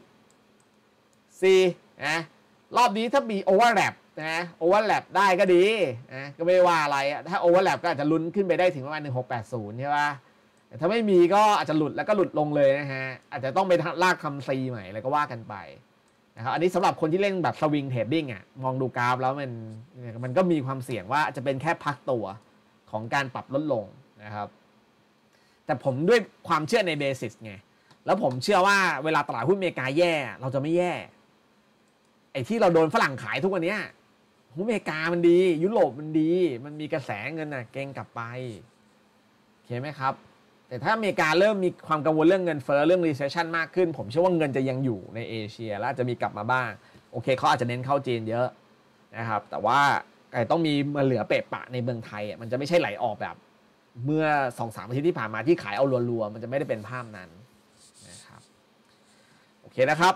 C นะรอบนี้ถ้ามีโอเวอร์แลปนะโอเวอร์แลปได้ก็ดีนะก็ไม่ว่าอะไรถ้าโอเวอร์แลปก็อาจจะลุ้นขึ้นไปได้ถึงประมาณ1680ใช่ป่ะแต่ถ้าไม่มีก็อาจจะหลุดแล้วก็หลุดลงเลยนะฮะอาจจะต้องไปลากคำซีใหม่แล้วก็ว่ากันไปนะครับอันนี้สำหรับคนที่เล่นแบบสวิงเทรดดิ้งมองดูกราฟแล้วมันก็มีความเสี่ยงว่าจะเป็นแค่พักตัวของการปรับลดลงนะครับแต่ผมด้วยความเชื่อในเบสิสไงแล้วผมเชื่อว่าเวลาตลาดหุ้นอเมริกาแย่เราจะไม่แย่ไอ้ที่เราโดนฝรั่งขายทุกวันนี้หุ้นอเมริกามันดียุโรปมันดีมันมีกระแสเงินเก่งกลับไปเห็นไหมครับแต่ถ้าอเมริกาเริ่มมีความกังวลเรื่องเงินเฟ้อเรื่อง recession มากขึ้นผมเชื่อว่าเงินจะยังอยู่ในเอเชียและจะมีกลับมาบ้างโอเคเขาอาจจะเน้นเข้าจีนเยอะนะครับแต่ว่าต้องมีมาเหลือเปะปะในเมืองไทยมันจะไม่ใช่ไหลออกแบบเมื่อ 2-3 อาทิตย์ที่ผ่านมาที่ขายเอารัวๆมันจะไม่ได้เป็นภาพนั้นนะครับโอเคนะครับ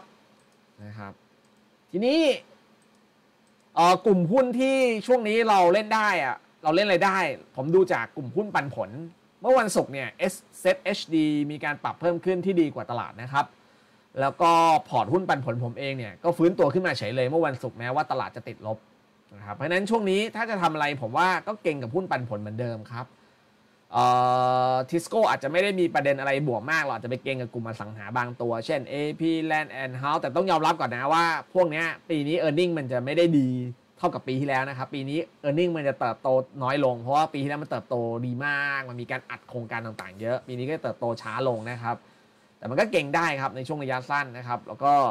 ทีนี้กลุ่มหุ้นที่ช่วงนี้เราเล่นได้เราเล่นอะไรได้ผมดูจากกลุ่มหุ้นปันผลเมื่อวันศุกร์เนี่ย SZHD มีการปรับเพิ่มขึ้นที่ดีกว่าตลาดนะครับแล้วก็พอร์ตหุ้นปันผลผมเองเนี่ยก็ฟื้นตัวขึ้นมาเฉยเลยเมื่อวันศุกร์แม้ว่าตลาดจะติดลบนะครับเพราะฉะนั้นช่วงนี้ถ้าจะทำอะไรผมว่าก็เก่งกับหุ้นปันผลเหมือนเดิมครับทิสโก้อาจจะไม่ได้มีประเด็นอะไรบวกมากหรอกอาจจะไปเก่งกับกลุ่มอสังหาบางตัวเช่น AP Land and House แต่ต้องยอมรับก่อนนะว่าพวกนี้ปีนี้ earning มันจะไม่ได้ดีเท่ากับปีที่แล้วนะครับปีนี้ earning มันจะเติบโตน้อยลงเพราะว่าปีที่แล้วมันเติบโตดีมากมันมีการอัดโครงการต่างๆเยอะปีนี้ก็เติบโตช้าลงนะครับแต่มันก็เก่งได้ครับในช่วงระยะสั้นนะครับแล้วก็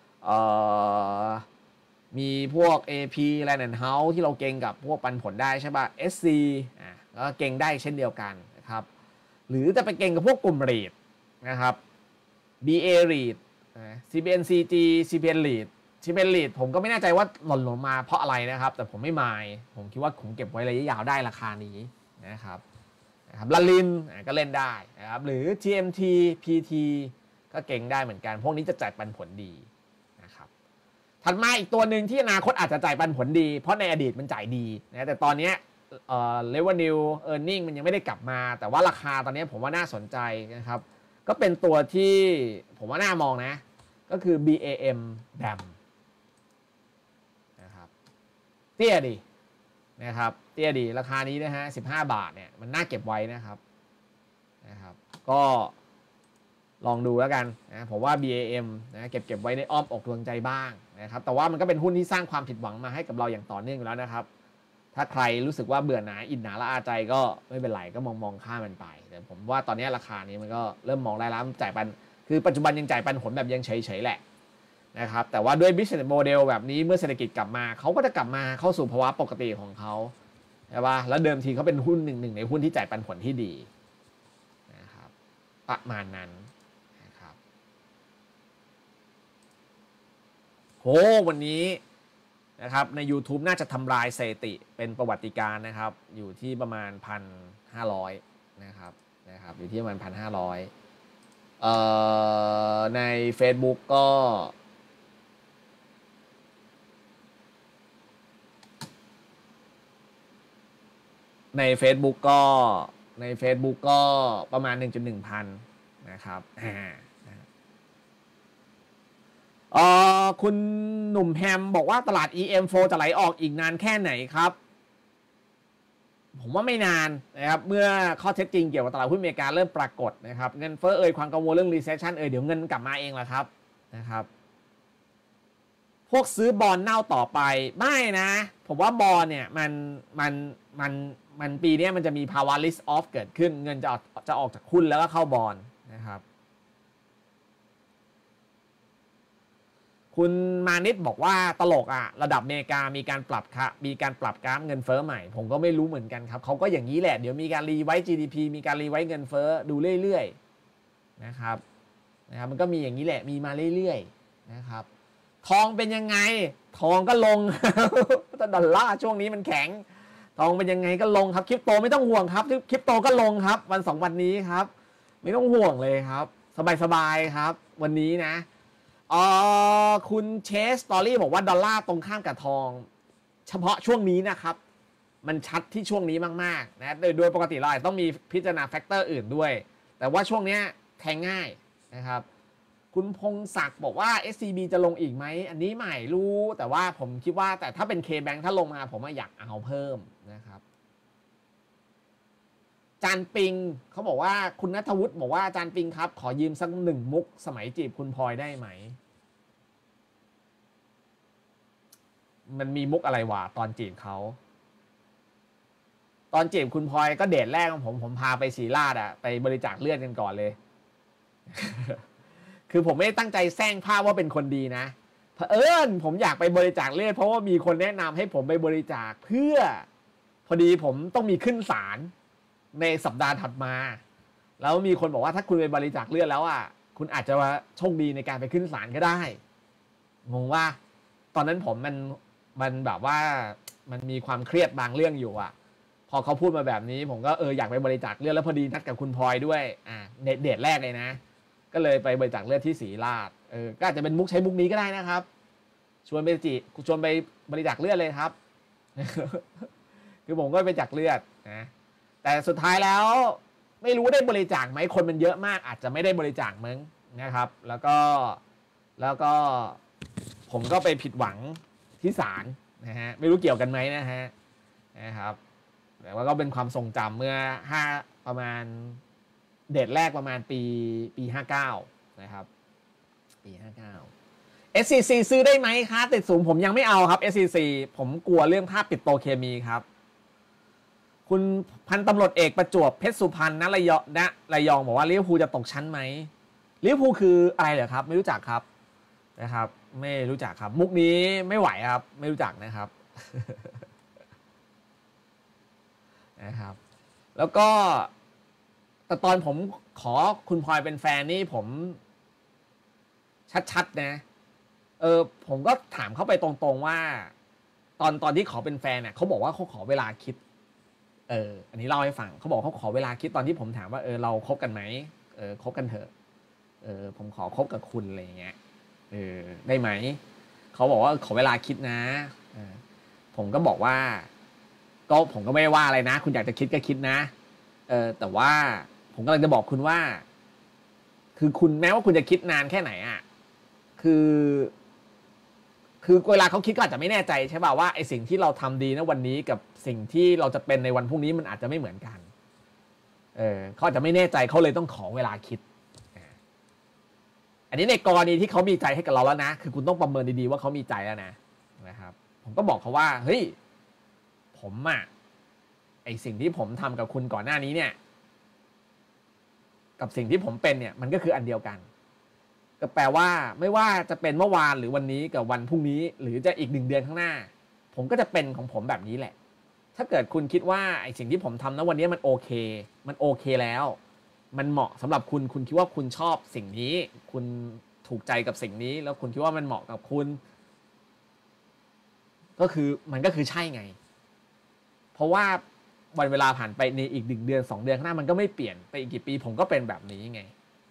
มีพวก AP Land and House ที่เราเก่งกับพวกปันผลได้ใช่ป่ะ SC ก็เก่งได้เช่นเดียวกันนะครับหรือจะไปเก่งกับพวกกลุ่ม REIT นะครับ BA REIT CBNCG CPN REIT CPN REIT ผมก็ไม่แน่ใจว่าหล่นลงมาเพราะอะไรนะครับแต่ผมไม่มายผมคิดว่าผมเก็บไว้ระยะยาวได้ราคานี้นะครับลาลินก็เล่นได้นะครับหรือ TMT PT ก็เก่งได้เหมือนกันพวกนี้จะจ่ายปันผลดีนะครับถัดมาอีกตัวหนึ่งที่อนาคตอาจจะจ่ายปันผลดีเพราะในอดีตมันจ่ายดีนะแต่ตอนนี้revenue earning มันยังไม่ได้กลับมาแต่ว่าราคาตอนนี้ผมว่าน่าสนใจนะครับก็เป็นตัวที่ผมว่าน่ามองนะก็คือ BAM BAM นะครับเตี้ยดีนะครับเตี้ยดีราคานี้นะฮะ15 บาทเนี่ยมันน่าเก็บไว้นะครับก็ลองดูแล้วกันนะผมว่า BAM นะเก็บไว้ในอ้อมอกดวงใจบ้างนะครับแต่ว่ามันก็เป็นหุ้นที่สร้างความผิดหวังมาให้กับเราอย่างต่อเนื่องอยู่แล้วนะครับถ้าใครรู้สึกว่าเบื่อหน่ายอินหนาละอาใจก็ไม่เป็นไรก็มองข้ามมันไปแต่ผมว่าตอนนี้ราคานี้มันก็เริ่มมองได้แล้วจ่ายปันคือปัจจุบันยังจ่ายปันผลแบบยังเฉยๆแหละนะครับแต่ว่าด้วย business model แบบนี้เมื่อเศรษฐกิจกลับมาเขาก็จะกลับมาเข้าสู่ภาวะปกติของเขาใช่ป่ะแล้วเดิมทีเขาเป็นหุ้นหนึ่งในหุ้นที่จ่ายปันผลที่ดีนะครับประมาณนั้นนะครับโหวันนี้นะครับใน YouTube น่าจะทำลายสถิติเป็นประวัติการณ์นะครับอยู่ที่ประมาณ 1,500 นะครับอยู่ที่ประมาณ 1,500 ใน Facebook ก็ประมาณ 1.1 พันนะครับคุณหนุ่มแฮมบอกว่าตลาด EM4 จะไหลออกอีกนานแค่ไหนครับผมว่าไม่นานนะครับเมื่อข้อเท็จจริงเกี่ยวกับตลาดหุ้นอเมริกาเริ่มปรากฏนะครับเงินเฟ้อความกังวลเรื่อง recession เดี๋ยวเงินกลับมาเองแหละครับนะครับพวกซื้อบอลเน่าต่อไปไม่นะผมว่าบอลเนี่ยมันปีนี้มันจะมีภาวะ risk off เกิดขึ้นเงินจะออกจากหุ้นแล้วก็เข้าบอลนะครับคุณมานิดบอกว่าตลกระดับอเมริกามีการปรับกราฟเงินเฟ้อใหม่ผมก็ไม่รู้เหมือนกันครับเขาก็อย่างนี้แหละเดี๋ยวมีการรีไวซ์ GDP มีการรีไวซ์เงินเฟ้อดูเรื่อยๆนะครับมันก็มีอย่างนี้แหละมีมาเรื่อยๆนะครับทองเป็นยังไงทองก็ลงแต่ดอลลาร์ช่วงนี้มันแข็งทองเป็นยังไงก็ลงครับคริปโตไม่ต้องห่วงครับคริปโตก็ลงครับวัน2วันนี้ครับไม่ต้องห่วงเลยครับสบายๆครับวันนี้นะคุณเชสตอรี่บอกว่าดอลลาร์ตรงข้ามกับทองเฉพาะช่วงนี้นะครับมันชัดที่ช่วงนี้มากๆนะโดยปกติเราอาจต้องมีพิจารณาแฟกเตอร์อื่นด้วยแต่ว่าช่วงนี้แทงง่ายนะครับคุณพงศักดิ์บอกว่า SCB จะลงอีกไหมอันนี้ไม่รู้แต่ว่าผมคิดว่าแต่ถ้าเป็น KBank ถ้าลงมาผมอยากเอาเพิ่มนะครับจานปิงเขาบอกว่าคุณณัฐวุฒิบอกว่าจานปิงครับขอยืมสัก1 มุกสมัยจีบคุณพลอยได้ไหมมันมีมุกอะไรวะตอนจีบเขาตอนจีบคุณพลอยก็เดทแรกของผมพาไปศรีราชไปบริจาคเลือดกันก่อนเลย คือผมไม่ได้ตั้งใจแซงภาพว่าเป็นคนดีนะเผอิญผมอยากไปบริจาคเลือดเพราะว่ามีคนแนะนำให้ผมไปบริจาคเพื่อพอดีผมต้องมีขึ้นศาลในสัปดาห์ถัดมาแล้วมีคนบอกว่าถ้าคุณไปบริจาคเลือดแล้วคุณอาจจะโชคดีในการไปขึ้นศาลก็ได้งงว่าตอนนั้นผมมันแบบว่ามันมีความเครียดบางเรื่องอยู่พอเขาพูดมาแบบนี้ผมก็อยากไปบริจาคเลือดแล้วพอดีนัดกับคุณพลอยด้วยเดทแรกเลยนะก็เลยไปบริจาคเลือดที่ศรีราชก็อาจจะเป็นมุกใช้มุกนี้ก็ได้นะครับชวนไปบริจาคเลือดเลยครับคือผมก็ไปจากเลือดนะแต่สุดท้ายแล้วไม่รู้ได้บริจาคไหมคนมันเยอะมากอาจจะไม่ได้บริจาคมั้งนะครับ แล้วก็ผมก็ไปผิดหวังที่ศาลนะฮะไม่รู้เกี่ยวกันไหมนะครับแต่ว่าก็เป็นความทรงจำเมื่อประมาณเดทแรกประมาณปี59นะครับปี59 SCC ซื้อได้ไหมคะติดสูงผมยังไม่เอาครับ SCC ผมกลัวเรื่องค่าปิโตรเคมีครับคุณพันตำรวจเอกประจวบเพชรสุพรรณณระยองบอกว่าลิเวอร์พูลจะตกชั้นไหมลิเวอร์พูลคืออะไรเหรอครับไม่รู้จักครับนะครับไม่รู้จักครับมุกนี้ไม่ไหวครับไม่รู้จักนะครับนะครับแล้วก็แต่ตอนผมขอคุณพลอยเป็นแฟนนี่ผมชัดๆนะผมก็ถามเขาไปตรงๆว่าตอนที่ขอเป็นแฟนเนี่ยเขาบอกว่าเขาขอเวลาคิดอันนี้เล่าให้ฟังเขาบอกเขาขอเวลาคิดตอนที่ผมถามว่าเราคบกันไหมคบกันเถอะผมขอคบกับคุณอะไรอย่างเงี้ยได้ไหมเขาบอกว่าขอเวลาคิดนะผมก็บอกว่าก็ผมก็ไม่ได้ว่าอะไรนะคุณอยากจะคิดก็คิดนะแต่ว่าผมกำลังจะบอกคุณว่าคือคุณแม้ว่าคุณจะคิดนานแค่ไหนอ่ะคือเวลาเขาคิดก็อาจจะไม่แน่ใจใช่ป่ะว่าไอสิ่งที่เราทำดีนะวันนี้กับสิ่งที่เราจะเป็นในวันพรุ่งนี้มันอาจจะไม่เหมือนกันเขาอาจจะไม่แน่ใจเขาเลยต้องขอเวลาคิดอันนี้ในกรณีที่เขามีใจให้กับเราแล้วนะคือคุณต้องประเมินดีๆว่าเขามีใจแล้วนะครับผมก็บอกเขาว่าเฮ้ยผมอะไอสิ่งที่ผมทำกับคุณก่อนหน้านี้เนี่ยกับสิ่งที่ผมเป็นเนี่ยมันก็คืออันเดียวกันก็แปลว่าไม่ว่าจะเป็นเมื่อวานหรือวันนี้กับวันพรุ่งนี้หรือจะอีก1 เดือนข้างหน้าผมก็จะเป็นของผมแบบนี้แหละถ้าเกิดคุณคิดว่าไอสิ่งที่ผมทำณวันนี้มันโอเคแล้วมันเหมาะสำหรับคุณคิดว่าคุณชอบสิ่งนี้คุณถูกใจกับสิ่งนี้แล้วคุณคิดว่ามันเหมาะกับคุณก็คือมันก็คือใช่ไงเพราะว่าวันเวลาผ่านไปในอีก1 เดือน 2 เดือนข้างหน้ามันก็ไม่เปลี่ยนไปอีกกี่ปีผมก็เป็นแบบนี้ไง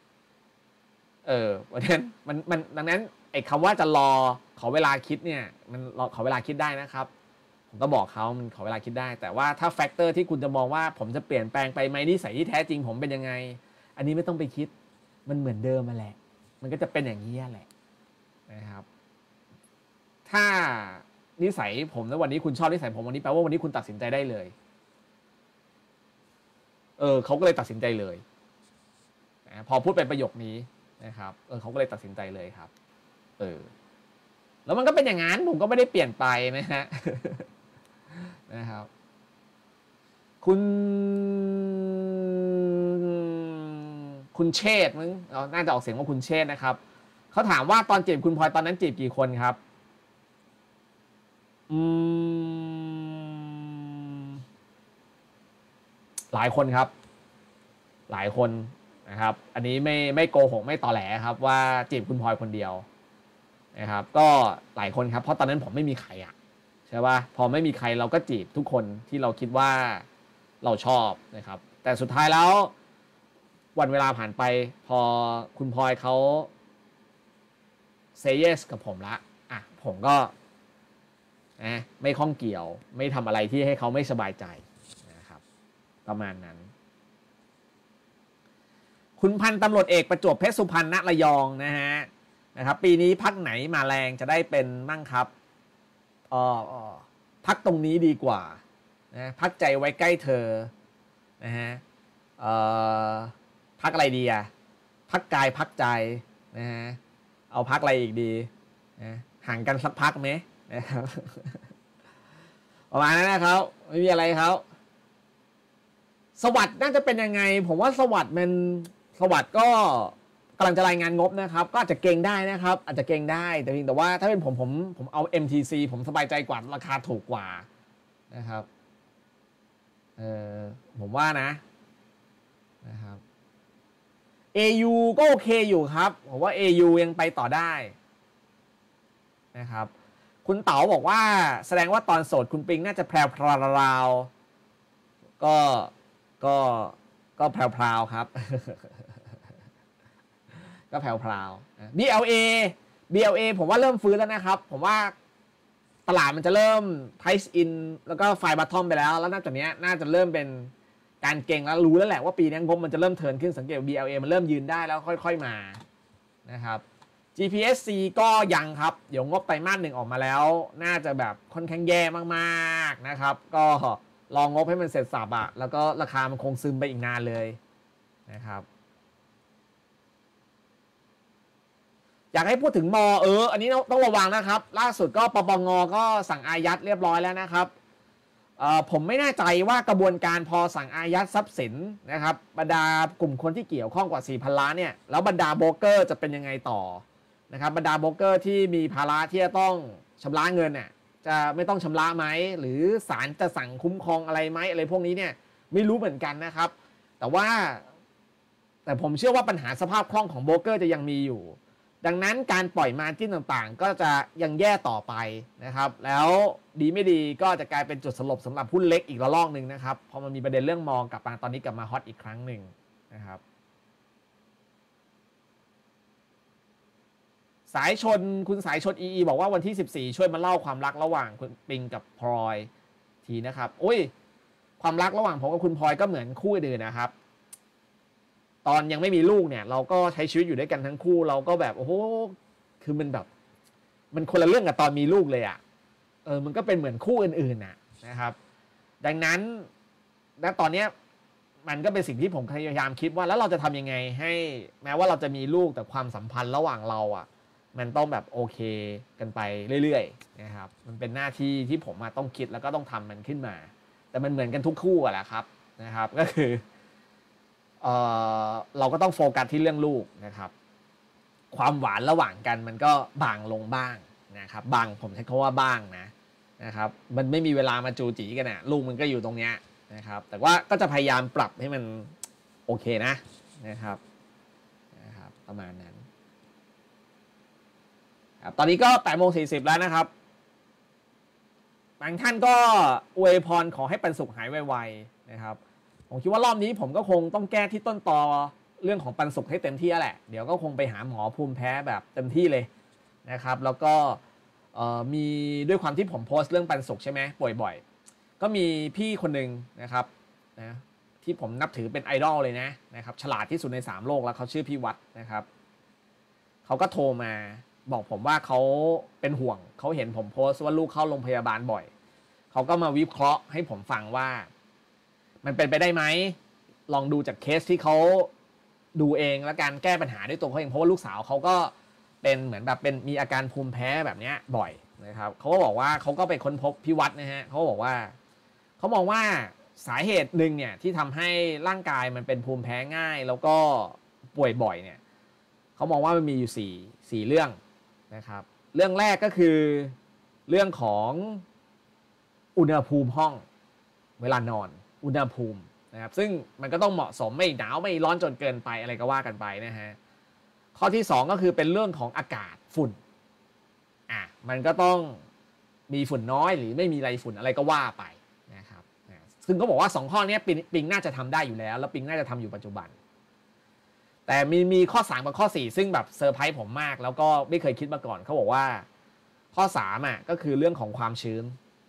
วันนั้นมันดังนั้นไอ้คำว่าจะรอขอเวลาคิดเนี่ยมันขอเวลาคิดได้นะครับผมก็บอกเขามันขอเวลาคิดได้แต่ว่าถ้าแฟกเตอร์ที่คุณจะมองว่าผมจะเปลี่ยนแปลงไปไหมนิสัยที่แท้จริงผมเป็นยังไงอันนี้ไม่ต้องไปคิดมันเหมือนเดิมมาแหละมันก็จะเป็นอย่างนี้แหละนะครับถ้านิสัยผมในวันนี้คุณชอบนิสัยผมวันนี้แปลว่าวันนี้คุณตัดสินใจได้เลยเขาก็เลยตัดสินใจเลยพอพูดเป็นประโยคนี้นะครับเขาก็เลยตัดสินใจเลยครับแล้วมันก็เป็นอย่างนั้นผมก็ไม่ได้เปลี่ยนไปนะฮะนะครับคุณเชษฐ์มั้งน่าจะออกเสียงว่าคุณเชษฐ์นะครับเขาถามว่าตอนจีบคุณพลอยตอนนั้นจีบกี่คนครับหลายคนครับหลายคนนะครับอันนี้ไม่โกหกไม่ตอแหลครับว่าจีบคุณพลอยคนเดียวนะครับก็หลายคนครับเพราะตอนนั้นผมไม่มีใครอ่ะใช่ป่ะพอไม่มีใครเราก็จีบทุกคนที่เราคิดว่าเราชอบนะครับแต่สุดท้ายแล้ววันเวลาผ่านไปพอคุณพลอยเขา say yes กับผมละผมก็ไม่ข้องเกี่ยวไม่ทำอะไรที่ให้เขาไม่สบายใจนะครับประมาณนั้นคุณพันตำรวจเอกประจวบเพชรสุพรรณณระยองนะครับปีนี้พักไหนมาแรงจะได้เป็นมั่งครับพักตรงนี้ดีกว่านะพักใจไว้ใกล้เธอนะฮะพักอะไรดีพักกายพักใจนะฮะเอาพักอะไรอีกดีนะห่างกันสักพักไหมนะครับประมาณนั้นนะครับไม่มีอะไรครับสวัสด์น่าจะเป็นยังไงผมว่าสวัสด์ก็กำลังจะรายงานงบนะครับก็อาจจะเก่งได้นะครับอาจจะเก่งได้แต่เพียงแต่ว่าถ้าเป็นผมเอา MTC ผมสบายใจกว่าราคาถูกกว่านะครับผมว่านะครับ AU ก็โอเคอยู่ครับผมว่า AU ยังไปต่อได้นะครับคุณเต๋าบอกว่าแสดงว่าตอนโสดคุณปิงน่าจะแพรวพราวก็แพรวครับก็แพรวBLA ผมว่าเริ่มฟื้นแล้วนะครับผมว่าตลาดมันจะเริ่ม price in แล้วก็ไฟล์ bottom ไปแล้วนับจากนี้น่าจะเริ่มเป็นการเก่งแล้วรู้แล้วแหละว่าปีนี้งบมันจะเริ่มเทิร์นขึ้นสังเกต BLA มันเริ่มยืนได้แล้วค่อยๆมานะครับ GPSC ก็ยังครับเดี๋ยวงบไตรมาส 1ออกมาแล้วน่าจะแบบค่อนข้างแย่มากๆนะครับก็รองงบให้มันเสร็จสับอะแล้วก็ราคามันคงซึมไปอีกนานเลยนะครับอยากให้พูดถึงมอันนี้ต้องระวังนะครับล่าสุดก็ปปงก็สั่งอายัดเรียบร้อยแล้วนะครับผมไม่แน่ใจว่ากระบวนการพอสั่งอายัดทรัพย์สินนะครับบรรดากลุ่มคนที่เกี่ยวข้องกว่า 4,000 ล้านเนี่ยแล้วบรรดาโบรกเกอร์จะเป็นยังไงต่อนะครับบรรดาโบรกเกอร์ที่มีภาระที่จะต้องชำระเงินเนี่ยจะไม่ต้องชำระไหมหรือศาลจะสั่งคุ้มครองอะไรไหมอะไรพวกนี้เนี่ยไม่รู้เหมือนกันนะครับแต่ผมเชื่อว่าปัญหาสภาพคล่องของโบรกเกอร์จะยังมีอยู่ดังนั้นการปล่อยมาร์จิ้นต่างๆก็จะยังแย่ต่อไปนะครับแล้วดีไม่ดีก็จะกลายเป็นจุดสลบสำหรับหุ้นเล็กอีกระลอกหนึ่งนะครับพอมันมีประเด็นเรื่องมองกลับมาตอนนี้กลับมาฮอตอีกครั้งหนึ่งนะครับคุณสายชนEEบอกว่าวันที่14ช่วยมาเล่าความรักระหว่างคุณปิงกับพลอยทีนะครับอุ้ยความรักระหว่างผมกับคุณพลอยก็เหมือนคู่อื่นนะครับตอนยังไม่มีลูกเนี่ยเราก็ใช้ชีวิตอยู่ด้วยกันทั้งคู่เราก็แบบโอ้โหคือมันแบบมันคนละเรื่องกับตอนมีลูกเลยอ่ะมันก็เป็นเหมือนคู่อื่นๆนะครับดังนั้นณตอนนี้มันก็เป็นสิ่งที่ผมพยายามคิดว่าแล้วเราจะทำยังไงให้แม้ว่าเราจะมีลูกแต่ความสัมพันธ์ระหว่างเราอ่ะมันต้องแบบโอเคกันไปเรื่อยๆนะครับมันเป็นหน้าที่ที่ผมต้องคิดแล้วก็ต้องทำมันขึ้นมาแต่มันเหมือนกันทุกคู่แหละครับนะครับก็คือเราก็ต้องโฟกัสที่เรื่องลูกนะครับความหวานระหว่างกันมันก็บางลงบ้างนะครับบางผมใช้คำว่าบ้างนะครับมันไม่มีเวลามาจูจีกันนะลูกมันก็อยู่ตรงเนี้ยนะครับแต่ว่าก็จะพยายามปรับให้มันโอเคนะครับประมาณนั้นครับตอนนี้ก็8:40แล้วนะครับบางท่านก็อวยพรขอให้ปันสุขหายไวๆนะครับผมคิดว่ารอบนี้ผมก็คงต้องแก้ที่ต้นตอเรื่องของปันสุขให้เต็มที่แหละเดี๋ยวก็คงไปหาหมอภูมิแพ้แบบเต็มที่เลยนะครับแล้วก็มีด้วยความที่ผมโพสต์เรื่องปันสุขใช่ไหมป่วยบ่อยก็มีพี่คนหนึ่งนะครับนะที่ผมนับถือเป็นไอดอลเลยนะครับฉลาดที่สุดใน3โลกแล้วเขาชื่อพี่วัดนะครับเขาก็โทรมาบอกผมว่าเขาเป็นห่วงเขาเห็นผมโพสต์ว่าลูกเข้าโรงพยาบาลบ่อยเขาก็มาวิเคราะห์ให้ผมฟังว่ามันเป็นไปได้ไหมลองดูจากเคสที่เขาดูเองและการแก้ปัญหาด้วยตัวเขาเองเพราะว่าลูกสาวเขาก็เป็นเหมือนแบบเป็นมีอาการภูมิแพ้แบบนี้บ่อยนะครับเขาก็บอกว่าเขาก็ไปค้นพบพี่วัดนะฮะเขาบอกว่าเขามองว่าสาเหตุหนึ่งเนี่ยที่ทำให้ร่างกายมันเป็นภูมิแพ้ง่ายแล้วก็ป่วยบ่อยเนี่ยเขามองว่ามันมีอยู่4เรื่องนะครับเรื่องแรกก็คือเรื่องของอุณหภูมิห้องเวลานอนอุณหภูมินะครับซึ่งมันก็ต้องเหมาะสมไม่หนาวไม่ร้อนจนเกินไปอะไรก็ว่ากันไปนะฮะข้อที่2ก็คือเป็นเรื่องของอากาศฝุ่นมันก็ต้องมีฝุ่นน้อยหรือไม่มีไรฝุ่นอะไรก็ว่าไปนะครับซึ่งก็บอกว่า2ข้อนี้ปิงน่าจะทำได้อยู่แล้วแล้วปิงน่าจะทำอยู่ปัจจุบันแต่มีข้อ3กับข้อ4ซึ่งแบบเซอร์ไพรส์ผมมากแล้วก็ไม่เคยคิดมาก่อนเขาบอกว่าข้อ3ก็คือเรื่องของความชื้น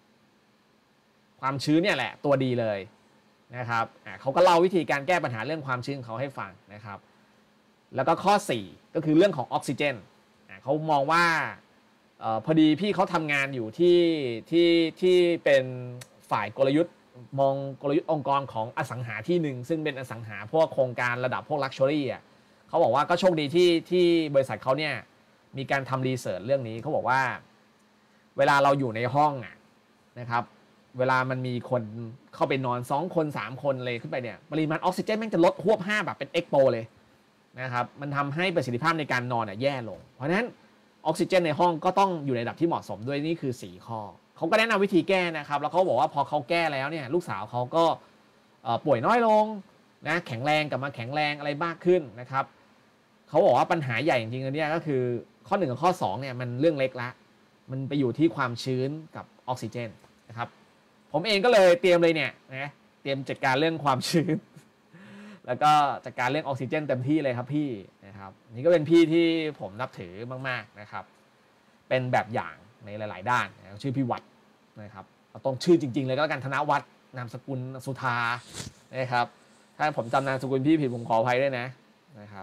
เนี่ยแหละตัวดีเลยนะครับเขาก็เล่าวิธีการแก้ปัญหาเรื่องความชื้นเขาให้ฟังนะครับแล้วก็ข้อ4ก็คือเรื่องของออกซิเจนเขามองว่าพอดีพี่เขาทำงานอยู่ที่เป็นฝ่ายกลยุทธ์มองกลยุทธ์องค์กรของอสังหาที่หนึ่งซึ่งเป็นอสังหาพวกโครงการระดับพวกลักชัวรี่เขาบอกว่าก็โชคดีที่บริษัทเขาเนี่ยมีการทำรีเสิร์ชเรื่องนี้เขาบอกว่าเวลาเราอยู่ในห้องนะครับเวลามันมีคนเข้าไปนอน2คน3คนเลยขึ้นไปเนี่ยปริมาณออกซิเจนมันจะลดหวบ5แบบเป็นเอ็กโปเลยนะครับมันทำให้ประสิทธิภาพในการนอนแย่ลงเพราะฉะนั้นออกซิเจนในห้องก็ต้องอยู่ในระดับที่เหมาะสมด้วยนี่คือ4ข้อเขาก็แนะนำวิธีแก้นะครับแล้วเขาบอกว่าพอเขาแก้แล้วเนี่ยลูกสาวเขาก็ป่วยน้อยลงนะแข็งแรงกลับมาแข็งแรงอะไรมากขึ้นนะครับเขาบอกว่าปัญหาใหญ่จริงๆเนี่ยก็คือข้อ1กับข้อ2เนี่ยมันเรื่องเล็กละมันไปอยู่ที่ความชื้นกับออกซิเจนนะครับผมเองก็เลยเตรียมเลยเนี่ยนะเตรียมจัดการเรื่องความชื้นแล้วก็จัดการเรื่องออกซิเจนเต็มที่เลยครับพี่นะครับนี่ก็เป็นพี่ที่ผมนับถือมากๆนะครับเป็นแบบอย่างในหลายๆด้านชื่อพี่วัดนะครับเอาต้องชื่อจริงๆเลยก็แล้วกันธนวัฒน์นามสกุลสุธานะครับถ้าผมจำนามสกุลพี่ผิดผมขออภัยด้วยนะครับ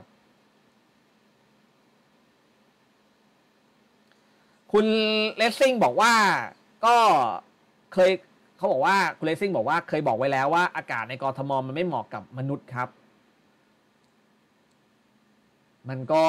คุณเลสซิ่งบอกว่าก็เคยเขาบอกว่าคุณเลสซิ่งบอกว่าเคยบอกไว้แล้วว่าอากาศในกทมมันไม่เหมาะกับมนุษย์ครับมันก็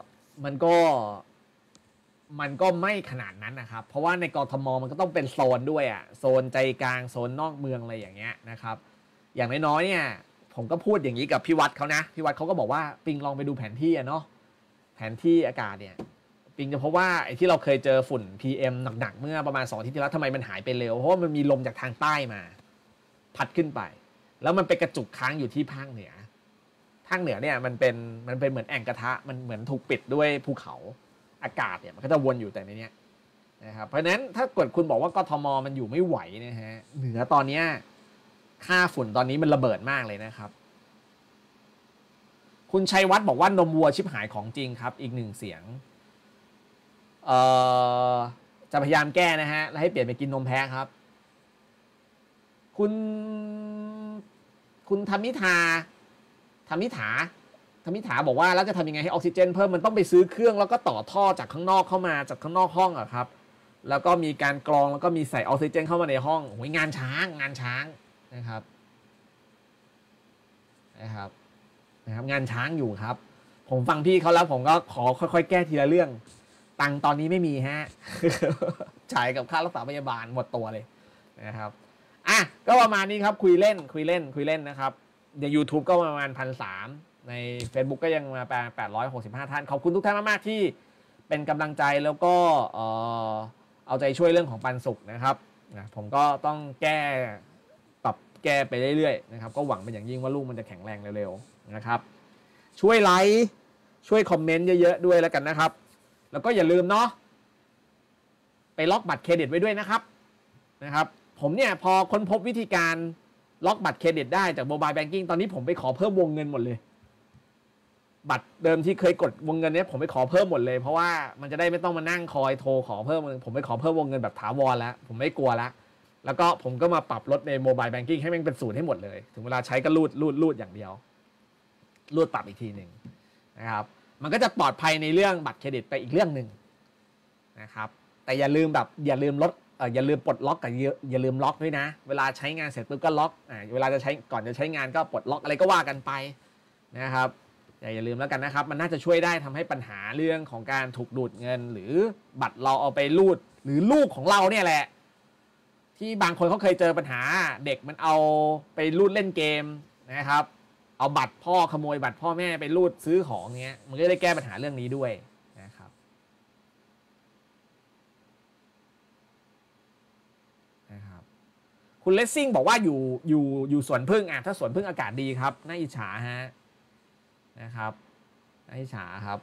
ไม่ขนาดนั้นนะครับเพราะว่าในกทมมันก็ต้องเป็นโซนด้วยอ่ะโซนใจกลางโซนนอกเมืองอะไรอย่างเงี้ยนะครับอย่างน้อยๆเนี่ยผมก็พูดอย่างนี้กับพี่วัดเขานะพี่วัดเขาก็บอกว่าปิงลองไปดูแผนที่อ่ะเนาะแผนที่อากาศเนี่ยปิงจะพบว่าไอ้ที่เราเคยเจอฝุ่น PM หนักๆเมื่อประมาณ2 อาทิตย์ที่แล้วทำไมมันหายไปเร็วเพราะว่ามันมีลมจากทางใต้มาพัดขึ้นไปแล้วมันไปกระจุกค้างอยู่ที่ภาคเหนือเนี่ยมันเป็นเหมือนแอ่งกระทะมันเหมือนถูกปิดด้วยภูเขาอากาศเนี่ยมันก็จะวนอยู่แต่ในนี้นะครับเพราะฉะนั้นถ้าเกิดคุณบอกว่ากทมมันอยู่ไม่ไหวนะฮะเหนือตอนนี้ค่าฝุ่นตอนนี้มันระเบิดมากเลยนะครับคุณชัยวัฒน์บอกว่านมวัวชิบหายของจริงครับอีก1 เสียงจะพยายามแก้นะฮะแล้วให้เปลี่ยนไปกินนมแพะครับคุณธรรมิถาบอกว่าแล้วจะทำยังไงให้ออกซิเจนเพิ่มมันต้องไปซื้อเครื่องแล้วก็ต่อท่อจากข้างนอกเข้ามาจากข้างนอกห้องอะครับแล้วก็มีการกรองแล้วก็มีใส่ออกซิเจนเข้ามาในห้องโอ้ยงานช้างนะครับงานช้างอยู่ครับผมฟังพี่เขาแล้วผมก็ขอค่อยๆแก้ทีละเรื่องตังตอนนี้ไม่มีฮะจ่ายกับค่ารักษาพยาบาลหมดตัวเลยนะครับอ่ะก็ประมาณนี้ครับคุยเล่นนะครับใน YouTube ก็ประมาณ 1,300 ใน Facebook ก็ยังมา865 ท่านขอบคุณทุกท่านมากๆที่เป็นกำลังใจแล้วก็เอาใจช่วยเรื่องของปันสุขนะครับผมก็ต้องปรับแก้ไปเรื่อยๆนะครับก็หวังเป็นอย่างยิ่งว่าลูกมันจะแข็งแรงเร็วๆนะครับช่วยไลค์ช่วยคอมเมนต์เยอะๆด้วยแล้วกันนะครับแล้วก็อย่าลืมเนาะไปล็อกบัตรเครดิตไว้ด้วยนะครับผมเนี่ยพอค้นพบวิธีการล็อกบัตรเครดิตได้จากโมบายแบงกิ้งตอนนี้ผมไปขอเพิ่มวงเงินหมดเลยบัตรเดิมที่เคยกดวงเงินเนี้ยผมไปขอเพิ่มหมดเลยเพราะว่ามันจะได้ไม่ต้องมานั่งคอยโทรขอเพิ่มผมไปขอเพิ่มวงเงินแบบถาวรแล้วผมไม่กลัวแล้วก็ผมก็มาปรับลดในโมบายแบงกิ้งให้มันเป็น0ให้หมดเลยถึงเวลาใช้ก็รูดอย่างเดียวรูดปรับอีกทีหนึ่งนะครับมันก็จะปลอดภัยในเรื่องบัตรเครดิตไปอีกเรื่องหนึ่งนะครับแต่อย่าลืมปลดล็อกกับอย่าลืมล็อกด้วยนะเวลาใช้งานเสร็จปุ๊บก็ล็อกเวลาก่อนจะใช้งานก็ปลดล็อกอะไรก็ว่ากันไปนะครับอย่าลืมแล้วกันนะครับมันน่าจะช่วยได้ทำให้ปัญหาเรื่องของการถูกดูดเงินหรือบัตรเราเอาไปรูดหรือลูกของเราเนี่ยแหละที่บางคนเขาเคยเจอปัญหาเด็กมันเอาไปรูดเล่นเกมนะครับเอาบัตรพ่อขโมยบัตรพ่อแม่ไปรูดซื้อของเงี้ยมันก็ได้แก้ปัญหาเรื่องนี้ด้วยนะครับคุณเลสซิ่งบอกว่าอยู่สวนพึ่งถ้าสวนพึ่งอากาศดีครับน่าอิจฉาฮะนะครับน่าอิจฉาครับ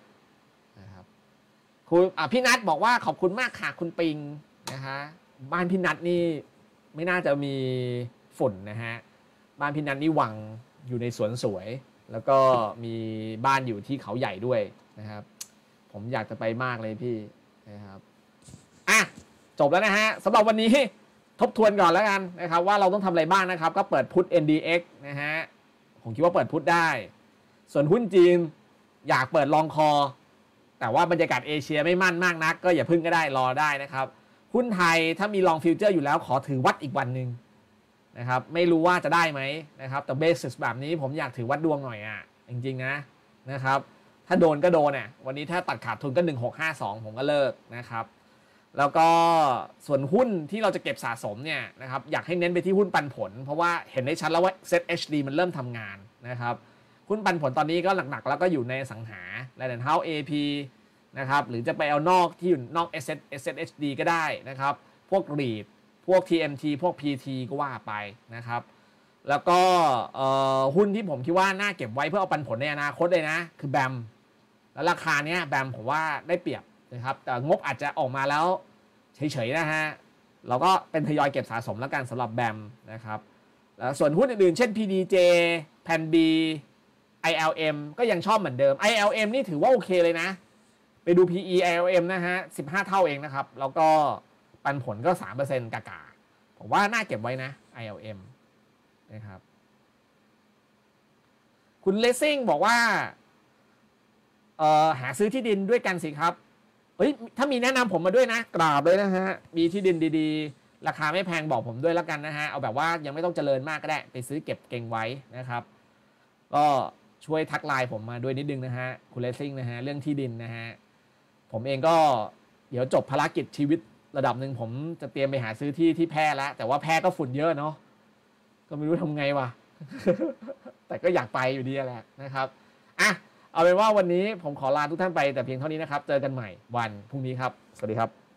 คุณพี่นัทบอกว่าขอบคุณมากค่ะคุณปิงนะฮะบ้านพี่นัทนี่ไม่น่าจะมีฝุ่นนะฮะบ้านพี่นัทนี่วังอยู่ในสวนสวยแล้วก็มีบ้านอยู่ที่เขาใหญ่ด้วยนะครับผมอยากจะไปมากเลยพี่นะครับจบแล้วนะฮะสำหรับวันนี้ทบทวนก่อนแล้วกันนะครับว่าเราต้องทำอะไรบ้างนะครับก็เปิดพุท NDX นะฮะผมคิดว่าเปิดพุทได้ส่วนหุ้นจีนอยากเปิดลองคอแต่ว่าบรรยากาศเอเชียไม่มั่นมากนักก็อย่าพึ่งก็ได้รอได้นะครับหุ้นไทยถ้ามีลองฟิวเจอร์อยู่แล้วขอถือวัดอีกวันหนึ่งนะครับไม่รู้ว่าจะได้ไหมนะครับแต่เบสิสแบบนี้ผมอยากถือวัดดวงหน่อยจริงๆนะครับถ้าโดนก็โดนวันนี้ถ้าตัดขาดทุนก็1652ผมก็เลิกนะครับแล้วก็ส่วนหุ้นที่เราจะเก็บสะสมเนี่ยนะครับอยากให้เน้นไปที่หุ้นปันผลเพราะว่าเห็นได้ชัดแล้วว่า ZHD มันเริ่มทำงานนะครับหุ้นปันผลตอนนี้ก็หนักๆแล้วก็อยู่ในสังหาแลนด์เฮาส์ AP นะครับหรือจะไปเอานอกที่อยู่นอก SZHD ก็ได้นะครับพวก REIT พวก TMT พวก PT ก็ว่าไปนะครับแล้วก็หุ้นที่ผมคิดว่าน่าเก็บไว้เพื่อเอาปันผลในอนาคตเลยนะคือแบมแล้วราคาเนี้ยแบมผมว่าได้เปรียบนะครับแต่งบอาจจะออกมาแล้วเฉยๆนะฮะเราก็เป็นทยอยเก็บสะสมแล้วกันสำหรับแบมนะครับแล้วส่วนหุ้นอื่นๆเช่น PDJ PanB ILM ก็ยังชอบเหมือนเดิม ILM นี่ถือว่าโอเคเลยนะไปไปดู PE ILM นะฮะ15เท่าเองนะครับแล้วก็ปันผลก็ 3% กากาผมว่าน่าเก็บไว้นะ ILM นะครับคุณเลสซิ่งบอกว่าหาซื้อที่ดินด้วยกันสิครับเฮ้ยถ้ามีแนะนำผมมาด้วยนะกราบเลยนะฮะมีที่ดินดีๆราคาไม่แพงบอกผมด้วยแล้วกันนะฮะเอาแบบว่ายังไม่ต้องเจริญมากก็ได้ไปซื้อเก็บเก็งไว้นะครับก็ช่วยทักไลน์ผมมาด้วยนิดนึงนะฮะคุณเลสซิ่งนะฮะเรื่องที่ดินนะฮะผมเองก็เดี๋ยวจบภารกิจชีวิตระดับหนึ่งผมจะเตรียมไปหาซื้อที่แพร่แล้วแต่ว่าแพร่ก็ฝุ่นเยอะเนาะก็ไม่รู้ทำไงวะ แต่ก็อยากไปอยู่ดีแหละนะครับอ่ะเอาเป็นว่าวันนี้ผมขอลาทุกท่านไปแต่เพียงเท่านี้นะครับเจอกันใหม่วันพรุ่งนี้ครับสวัสดีครับ